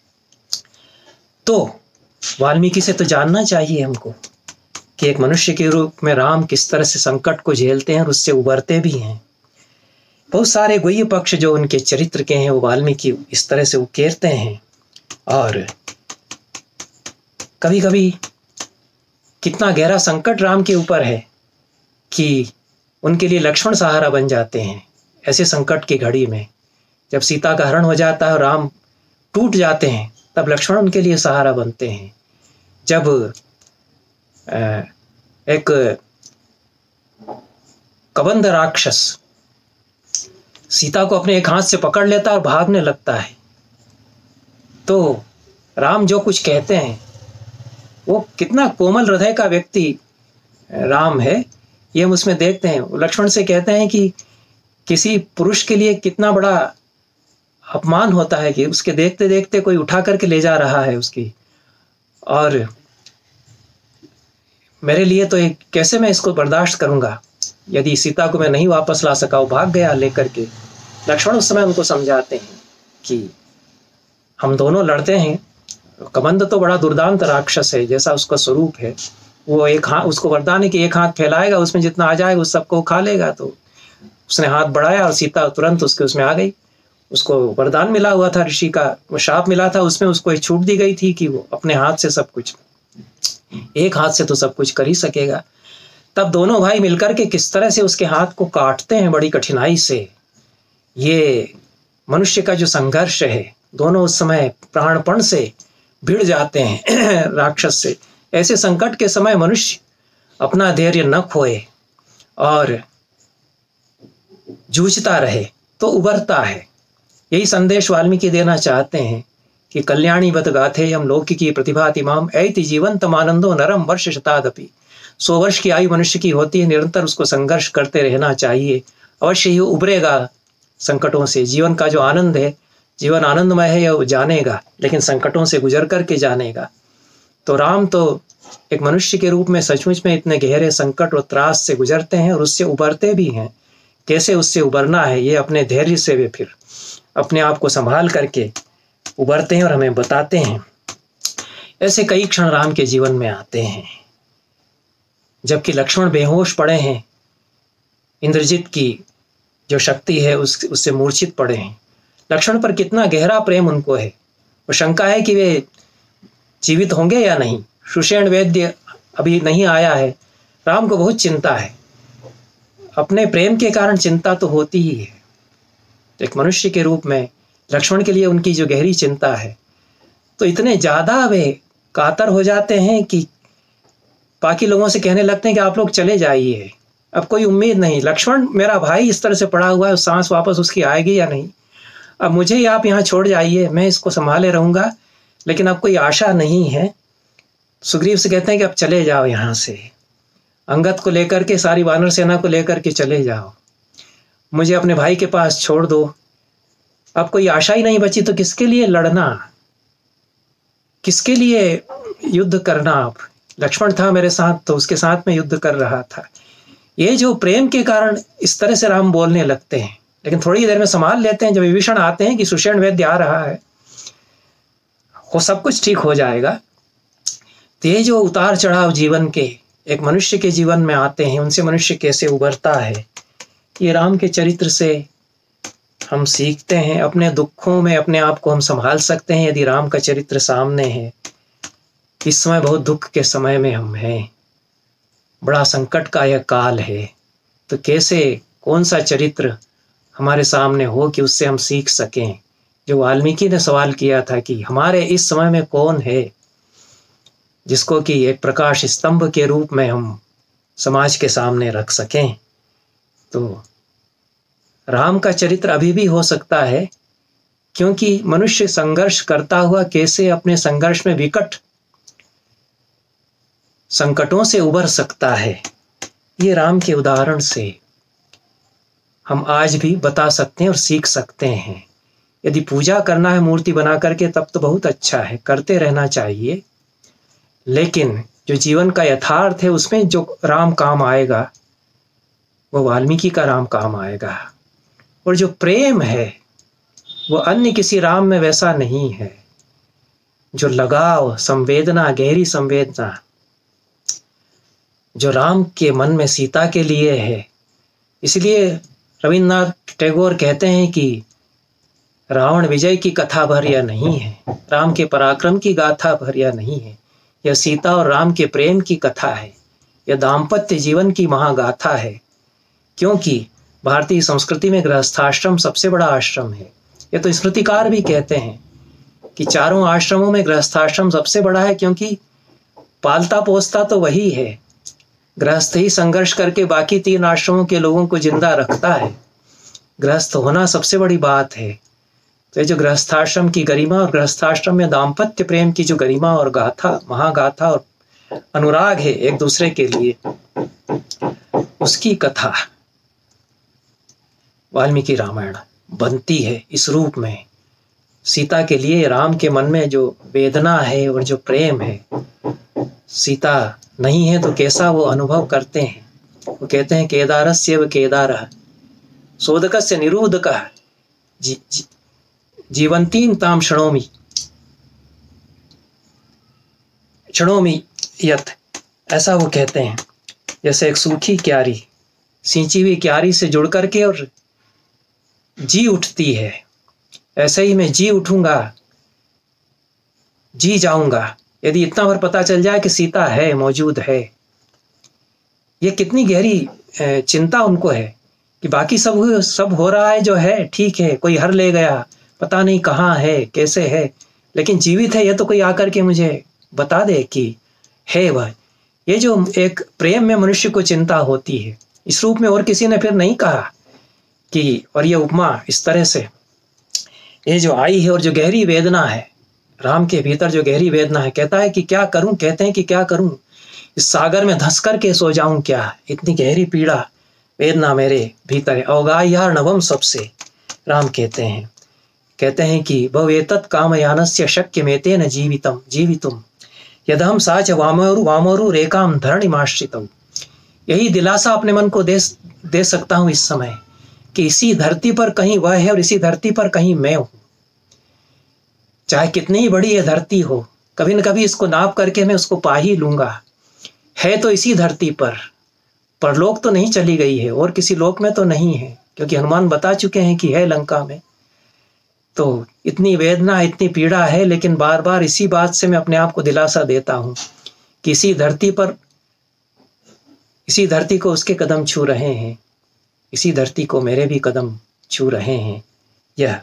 तो वाल्मीकि से तो जानना चाहिए हमको कि एक मनुष्य के रूप में राम किस तरह से संकट को झेलते हैं और उससे उबरते भी हैं। बहुत सारे गुह्य पक्ष जो उनके चरित्र के हैं वो वाल्मीकि इस तरह से उकेरते हैं। और कभी कभी कितना गहरा संकट राम के ऊपर है कि उनके लिए लक्ष्मण सहारा बन जाते हैं। ऐसे संकट की घड़ी में जब सीता का हरण हो जाता है और राम टूट जाते हैं, तब लक्ष्मण उनके लिए सहारा बनते हैं। जब एक कबंध राक्षस सीता को अपने एक हाथ से पकड़ लेता और भागने लगता है। तो राम जो कुछ कहते हैं, वो कितना कोमल हृदय का व्यक्ति राम है, ये हम उसमें देखते हैं। लक्ष्मण से कहते हैं कि किसी पुरुष के लिए कितना बड़ा अपमान होता है कि उसके देखते देखते कोई उठा करके ले जा रहा है उसकी, और मेरे लिए तो एक कैसे मैं इसको बर्दाश्त करूंगा यदि सीता को मैं नहीं वापस ला सका। वो भाग गया लेकर के। लक्ष्मण उस समय उनको समझाते हैं कि हम दोनों लड़ते हैं। कबंध तो बड़ा दुर्दांत राक्षस है, जैसा उसका स्वरूप है। वो एक हाथ, उसको वरदान है कि एक हाथ फैलाएगा, उसमें जितना आ जाएगा उस सबको खा लेगा। तो उसने हाथ बढ़ाया और सीता तुरंत उसमें आ गई। उसको वरदान मिला हुआ था, ऋषि का वो शाप मिला था, उसमें उसको एक छूट दी गई थी कि वो अपने हाथ से सब कुछ, एक हाथ से तो सब कुछ कर ही सकेगा। तब दोनों भाई मिलकर के किस तरह से उसके हाथ को काटते हैं बड़ी कठिनाई से। ये मनुष्य का जो संघर्ष है, दोनों उस समय प्राणपण से भिड़ जाते हैं राक्षस से। ऐसे संकट के समय मनुष्य अपना धैर्य न खोए और जूझता रहे तो उबरता है। यही संदेश वाल्मीकि देना चाहते हैं कि कल्याणी बत गाथेयम लौकिकी प्रतिभातिमाम ऐति जीवंतम आनंदो नरम वर्ष शतादपि। 100 वर्ष की आयु मनुष्य की होती है, निरंतर उसको संघर्ष करते रहना चाहिए, अवश्य ही उबरेगा संकटों से। जीवन का जो आनंद है, जीवन आनंदमय है, वो जानेगा, लेकिन संकटों से गुजर करके जानेगा। तो राम तो एक मनुष्य के रूप में सचमुच में इतने गहरे संकट और त्रास से गुजरते हैं और उससे उबरते भी हैं। कैसे उससे उबरना है, ये अपने धैर्य से वे फिर अपने आप को संभाल करके उबरते हैं और हमें बताते हैं। ऐसे कई क्षण राम के जीवन में आते हैं जबकि लक्ष्मण बेहोश पड़े हैं, इंद्रजित की जो शक्ति है उससे मूर्छित पड़े हैं। लक्ष्मण पर कितना गहरा प्रेम उनको है। वो शंका है कि वे जीवित होंगे या नहीं। सुषेण वैद्य अभी नहीं आया है। राम को बहुत चिंता है, अपने प्रेम के कारण चिंता तो होती ही है। एक मनुष्य के रूप में लक्ष्मण के लिए उनकी जो गहरी चिंता है, तो इतने ज़्यादा वे कातर हो जाते हैं कि बाकी लोगों से कहने लगते हैं कि आप लोग चले जाइए, अब कोई उम्मीद नहीं। लक्ष्मण मेरा भाई इस तरह से पड़ा हुआ है, सांस वापस उसकी आएगी या नहीं, अब मुझे ही आप यहाँ छोड़ जाइए, मैं इसको संभाले रहूँगा, लेकिन अब कोई आशा नहीं है। सुग्रीव से कहते हैं कि अब चले जाओ यहाँ से, अंगद को लेकर के, सारी वानर सेना को लेकर के चले जाओ, मुझे अपने भाई के पास छोड़ दो। अब कोई आशा ही नहीं बची तो किसके लिए लड़ना, किसके लिए युद्ध करना। अब लक्ष्मण था मेरे साथ तो उसके साथ में युद्ध कर रहा था। ये जो प्रेम के कारण इस तरह से राम बोलने लगते हैं, लेकिन थोड़ी देर में संभाल लेते हैं। जब विभीषण आते हैं कि सुषेण वैद्य आ रहा है, वो सब कुछ ठीक हो जाएगा। तो ये जो उतार चढ़ाव जीवन के एक मनुष्य के जीवन में आते हैं, उनसे मनुष्य कैसे उबरता है, ये राम के चरित्र से हम सीखते हैं। अपने दुखों में अपने आप को हम संभाल सकते हैं यदि राम का चरित्र सामने है। इस समय बहुत दुख के समय में हम हैं, बड़ा संकट का यह काल है, तो कैसे कौन सा चरित्र हमारे सामने हो कि उससे हम सीख सकें। जो वाल्मीकि ने सवाल किया था कि हमारे इस समय में कौन है जिसको कि एक प्रकाश स्तंभ के रूप में हम समाज के सामने रख सकें, तो राम का चरित्र अभी भी हो सकता है, क्योंकि मनुष्य संघर्ष करता हुआ कैसे अपने संघर्ष में विकट संकटों से उबर सकता है, ये राम के उदाहरण से हम आज भी बता सकते हैं और सीख सकते हैं। यदि पूजा करना है मूर्ति बना करके तब तो बहुत अच्छा है, करते रहना चाहिए, लेकिन जो जीवन का यथार्थ है उसमें जो राम काम आएगा वो वाल्मीकि का राम काम आएगा। और जो प्रेम है वो अन्य किसी राम में वैसा नहीं है। जो लगाव, संवेदना, गहरी संवेदना जो राम के मन में सीता के लिए है, इसलिए रविन्द्रनाथ टैगोर कहते हैं कि रावण विजय की कथा भर यह नहीं है, राम के पराक्रम की गाथा भर यह नहीं है, यह सीता और राम के प्रेम की कथा है, यह दाम्पत्य जीवन की महागाथा है। क्योंकि भारतीय संस्कृति में गृहस्थाश्रम सबसे बड़ा आश्रम है। यह तो स्मृतिकार भी कहते हैं कि चारों आश्रमों में गृहस्थाश्रम सबसे बड़ा है, क्योंकि पालता पोसता तो वही है, गृहस्थ ही संघर्ष करके बाकी 3 आश्रमों के लोगों को जिंदा रखता है। गृहस्थ होना सबसे बड़ी बात है। तो ये जो गृहस्थाश्रम की गरिमा और गृहस्थाश्रम में दाम्पत्य प्रेम की जो गरिमा और गाथा, महागाथा और अनुराग है एक दूसरे के लिए, उसकी कथा वाल्मीकि रामायण बनती है इस रूप में। सीता के लिए राम के मन में जो वेदना है और जो प्रेम है, सीता नहीं है तो कैसा वो अनुभव करते हैं। वो कहते हैं केदारस्य व केदारः सोदकस्य निरूदकः जीवंतीं ताम क्षणोमि यत्, ऐसा वो कहते हैं। जैसे एक सूखी क्यारी सिंची हुई क्यारी से जुड़ करके और जी उठती है, ऐसे ही मैं जी उठूंगा, जी जाऊंगा यदि इतना भर पता चल जाए कि सीता है, मौजूद है। ये कितनी गहरी चिंता उनको है कि बाकी सब हो रहा है जो है ठीक है, कोई हर ले गया, पता नहीं कहाँ है, कैसे है, लेकिन जीवित है, ये तो कोई आकर के मुझे बता दे कि है वह। ये जो एक प्रेम में मनुष्य को चिंता होती है, इस रूप में और किसी ने फिर नहीं कहा कि, और ये उपमा इस तरह से ये जो आई है और जो गहरी वेदना है राम के भीतर, जो गहरी वेदना है, कहता है कि क्या करूं, कहते हैं कि क्या करूं, इस सागर में धंस करके सो जाऊं क्या, इतनी गहरी पीड़ा वेदना मेरे भीतर है। अवगाह्य नवम सबसे राम कहते हैं कि भवेतत् कामयानस्य शक्यमेतेन जीवितुम यदहम साच वामोरु रेखाम धरणिमाश्रितम। यही दिलासा अपने मन को दे सकता हूं इस समय कि इसी धरती पर कहीं वह है और इसी धरती पर कहीं मैं हूं। चाहे कितनी ही बड़ी ये धरती हो, कभी न कभी इसको नाप करके मैं उसको पा ही लूंगा। है तो इसी धरती पर, परलोक तो नहीं चली गई है और किसी लोक में तो नहीं है, क्योंकि हनुमान बता चुके हैं कि है लंका में। तो इतनी वेदना, इतनी पीड़ा है, लेकिन बार बार इसी बात से मैं अपने आप को दिलासा देता हूं कि इसी धरती को उसके कदम छू रहे हैं, इसी धरती को मेरे भी कदम छू रहे हैं, यह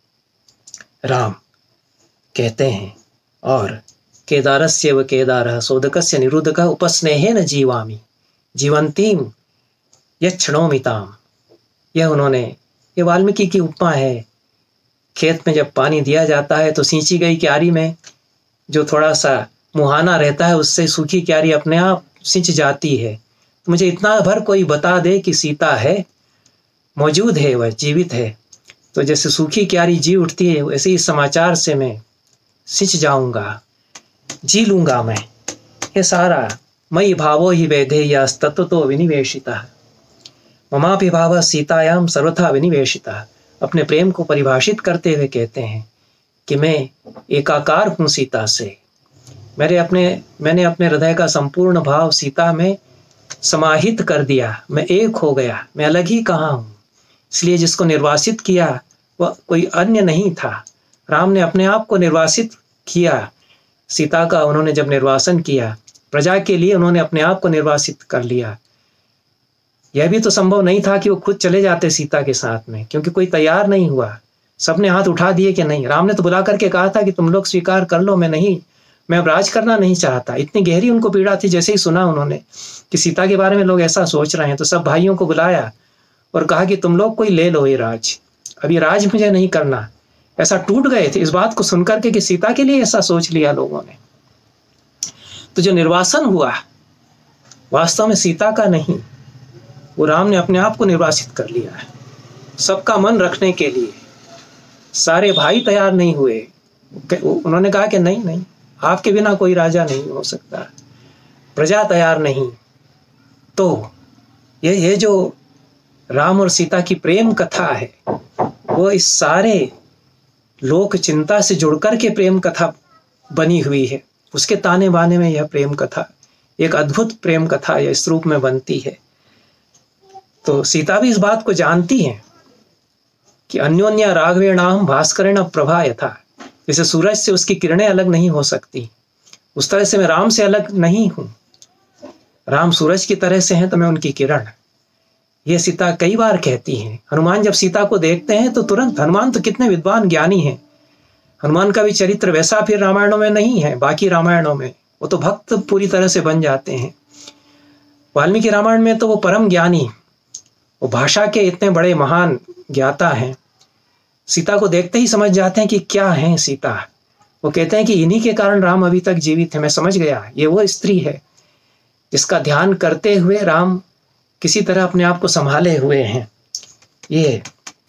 राम कहते हैं। और केदारस्य व केदारः सोदकस्य निरूदकः उपस्नेहेन जीवामि जीवंतीं यच्छ्णोमिताम्। यह उन्होंने, ये वाल्मीकि की उपमा है। खेत में जब पानी दिया जाता है तो सींची गई क्यारी में जो थोड़ा सा मुहाना रहता है, उससे सूखी क्यारी अपने आप सिंच जाती है। तो मुझे इतना भर कोई बता दे कि सीता है, मौजूद है, वह जीवित है, तो जैसे सूखी क्यारी जी उठती है, वैसे ही समाचार से मैं सिंच जाऊंगा, जी लूंगा मैं। ये सारा मयि भावो हि वैधेयस्तत्त्वतो विनिवेशितः ममापि भावः सीतायां सर्वथा विनिवेशितः। अपने प्रेम को परिभाषित करते हुए कहते हैं कि मैं एकाकार हूँ सीता से। मैंने अपने हृदय का संपूर्ण भाव सीता में समाहित कर दिया, मैं एक हो गया, मैं अलग ही कहाँ हूँ। इसलिए जिसको निर्वासित किया वह कोई अन्य नहीं था, राम ने अपने आप को निर्वासित किया। सीता का उन्होंने जब निर्वासन किया, प्रजा के लिए उन्होंने अपने आप को निर्वासित कर लिया। यह भी तो संभव नहीं था कि वो खुद चले जाते सीता के साथ में, क्योंकि कोई तैयार नहीं हुआ, सबने हाथ उठा दिए कि नहीं। राम ने तो बुला करके कहा था कि तुम लोग स्वीकार कर लो, मैं अब राज करना नहीं चाहता। इतनी गहरी उनको पीड़ा थी। जैसे ही सुना उन्होंने कि सीता के बारे में लोग ऐसा सोच रहे हैं, तो सब भाइयों को बुलाया और कहा कि तुम लोग कोई ले लो ये राज, अब ये राज मुझे नहीं करना। ऐसा टूट गए थे इस बात को सुनकर के कि सीता के लिए ऐसा सोच लिया लोगों ने। तो जो निर्वासन हुआ वास्तव में सीता का नहीं, वो राम ने अपने आप को निर्वासित कर लिया है। सबका मन रखने के लिए सारे भाई तैयार नहीं हुए। उन्होंने कहा कि नहीं, आपके बिना कोई राजा नहीं हो सकता, प्रजा तैयार नहीं। तो ये जो राम और सीता की प्रेम कथा है, वो इस सारे लोक चिंता से जुड़कर के प्रेम कथा बनी हुई है। उसके ताने बाने में यह प्रेम कथा, एक अद्भुत प्रेम कथा इस रूप में बनती है। तो सीता भी इस बात को जानती है कि अन्योन्या राघवेणाम भास्करेण प्रभा यथा, जैसे सूरज से उसकी किरणें अलग नहीं हो सकती, उस तरह से मैं राम से अलग नहीं हूं। राम सूरज की तरह से हैं तो मैं उनकी किरण। ये सीता कई बार कहती हैं। हनुमान जब सीता को देखते हैं तो तुरंत, हनुमान तो कितने विद्वान ज्ञानी हैं, हनुमान का भी चरित्र वैसा फिर रामायणों में नहीं है। बाकी रामायणों में वो तो भक्त पूरी तरह से बन जाते हैं। वाल्मीकि रामायण में तो वो परम ज्ञानी, वो भाषा के इतने बड़े महान ज्ञाता हैं, सीता को देखते ही समझ जाते हैं कि क्या है सीता। वो कहते हैं कि इन्हीं के कारण राम अभी तक जीवित है। मैं समझ गया, ये वो स्त्री है जिसका ध्यान करते हुए राम किसी तरह अपने आप को संभाले हुए हैं। ये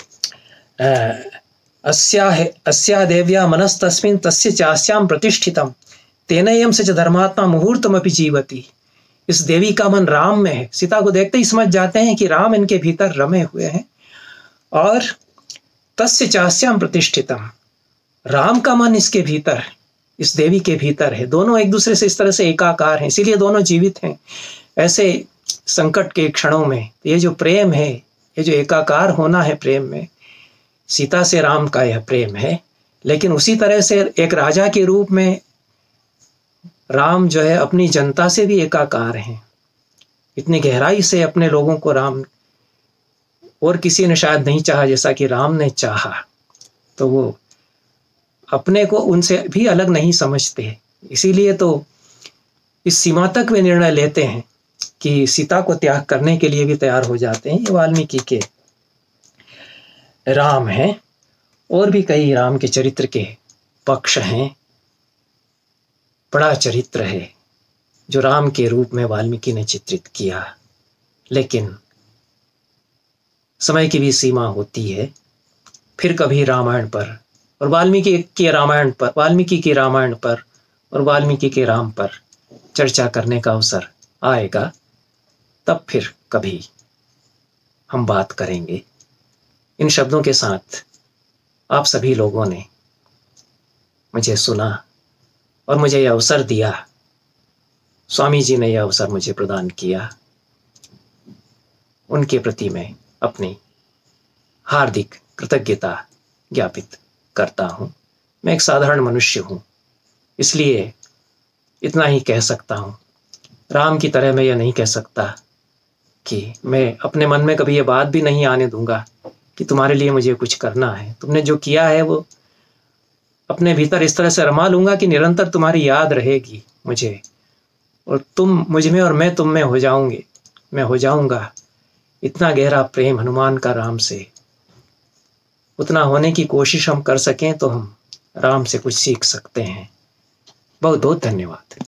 अस्या देव्या मनस्तस्मिन् तस्य चास्याम प्रतिष्ठितम तेनयम सच धर्मात्मा मुहूर्तमपि जीवति। इस देवी का मन राम में है। सीता को देखते ही समझ जाते हैं कि राम इनके भीतर रमे हुए हैं। और तस्य चास्याम प्रतिष्ठितम, राम का मन इसके भीतर, इस देवी के भीतर है। दोनों एक दूसरे से इस तरह से एकाकार हैं, इसीलिए दोनों जीवित हैं। ऐसे संकट के क्षणों में ये जो प्रेम है, ये जो एकाकार होना है प्रेम में, सीता से राम का यह प्रेम है। लेकिन उसी तरह से एक राजा के रूप में राम जो है अपनी जनता से भी एकाकार हैं। इतनी गहराई से अपने लोगों को राम और किसी ने शायद नहीं चाहा जैसा कि राम ने चाहा। तो वो अपने को उनसे भी अलग नहीं समझते। इसीलिए तो इस सीमा तक वे निर्णय लेते हैं कि सीता को त्याग करने के लिए भी तैयार हो जाते हैं। ये वाल्मीकि के राम हैं। और भी कई राम के चरित्र के पक्ष हैं। बड़ा चरित्र है जो राम के रूप में वाल्मीकि ने चित्रित किया। लेकिन समय की भी सीमा होती है। फिर कभी रामायण पर और वाल्मीकि के रामायण पर, वाल्मीकि के रामायण पर और वाल्मीकि के राम पर चर्चा करने का अवसर आएगा। तब फिर कभी हम बात करेंगे। इन शब्दों के साथ आप सभी लोगों ने मुझे सुना और मुझे यह अवसर दिया। स्वामी जी ने यह अवसर मुझे प्रदान किया। उनके प्रति मैं अपनी हार्दिक कृतज्ञता ज्ञापित करता हूँ। मैं एक साधारण मनुष्य हूँ, इसलिए इतना ही कह सकता हूँ। राम की तरह मैं यह नहीं कह सकता कि मैं अपने मन में कभी ये बात भी नहीं आने दूंगा कि तुम्हारे लिए मुझे कुछ करना है। तुमने जो किया है वो अपने भीतर इस तरह से रमा लूंगा कि निरंतर तुम्हारी याद रहेगी मुझे, और तुम मुझ में और मैं तुम में हो जाऊंगे, मैं हो जाऊंगा। इतना गहरा प्रेम हनुमान का राम से, उतना होने की कोशिश हम कर सकें तो हम राम से कुछ सीख सकते हैं। बहुत बहुत धन्यवाद।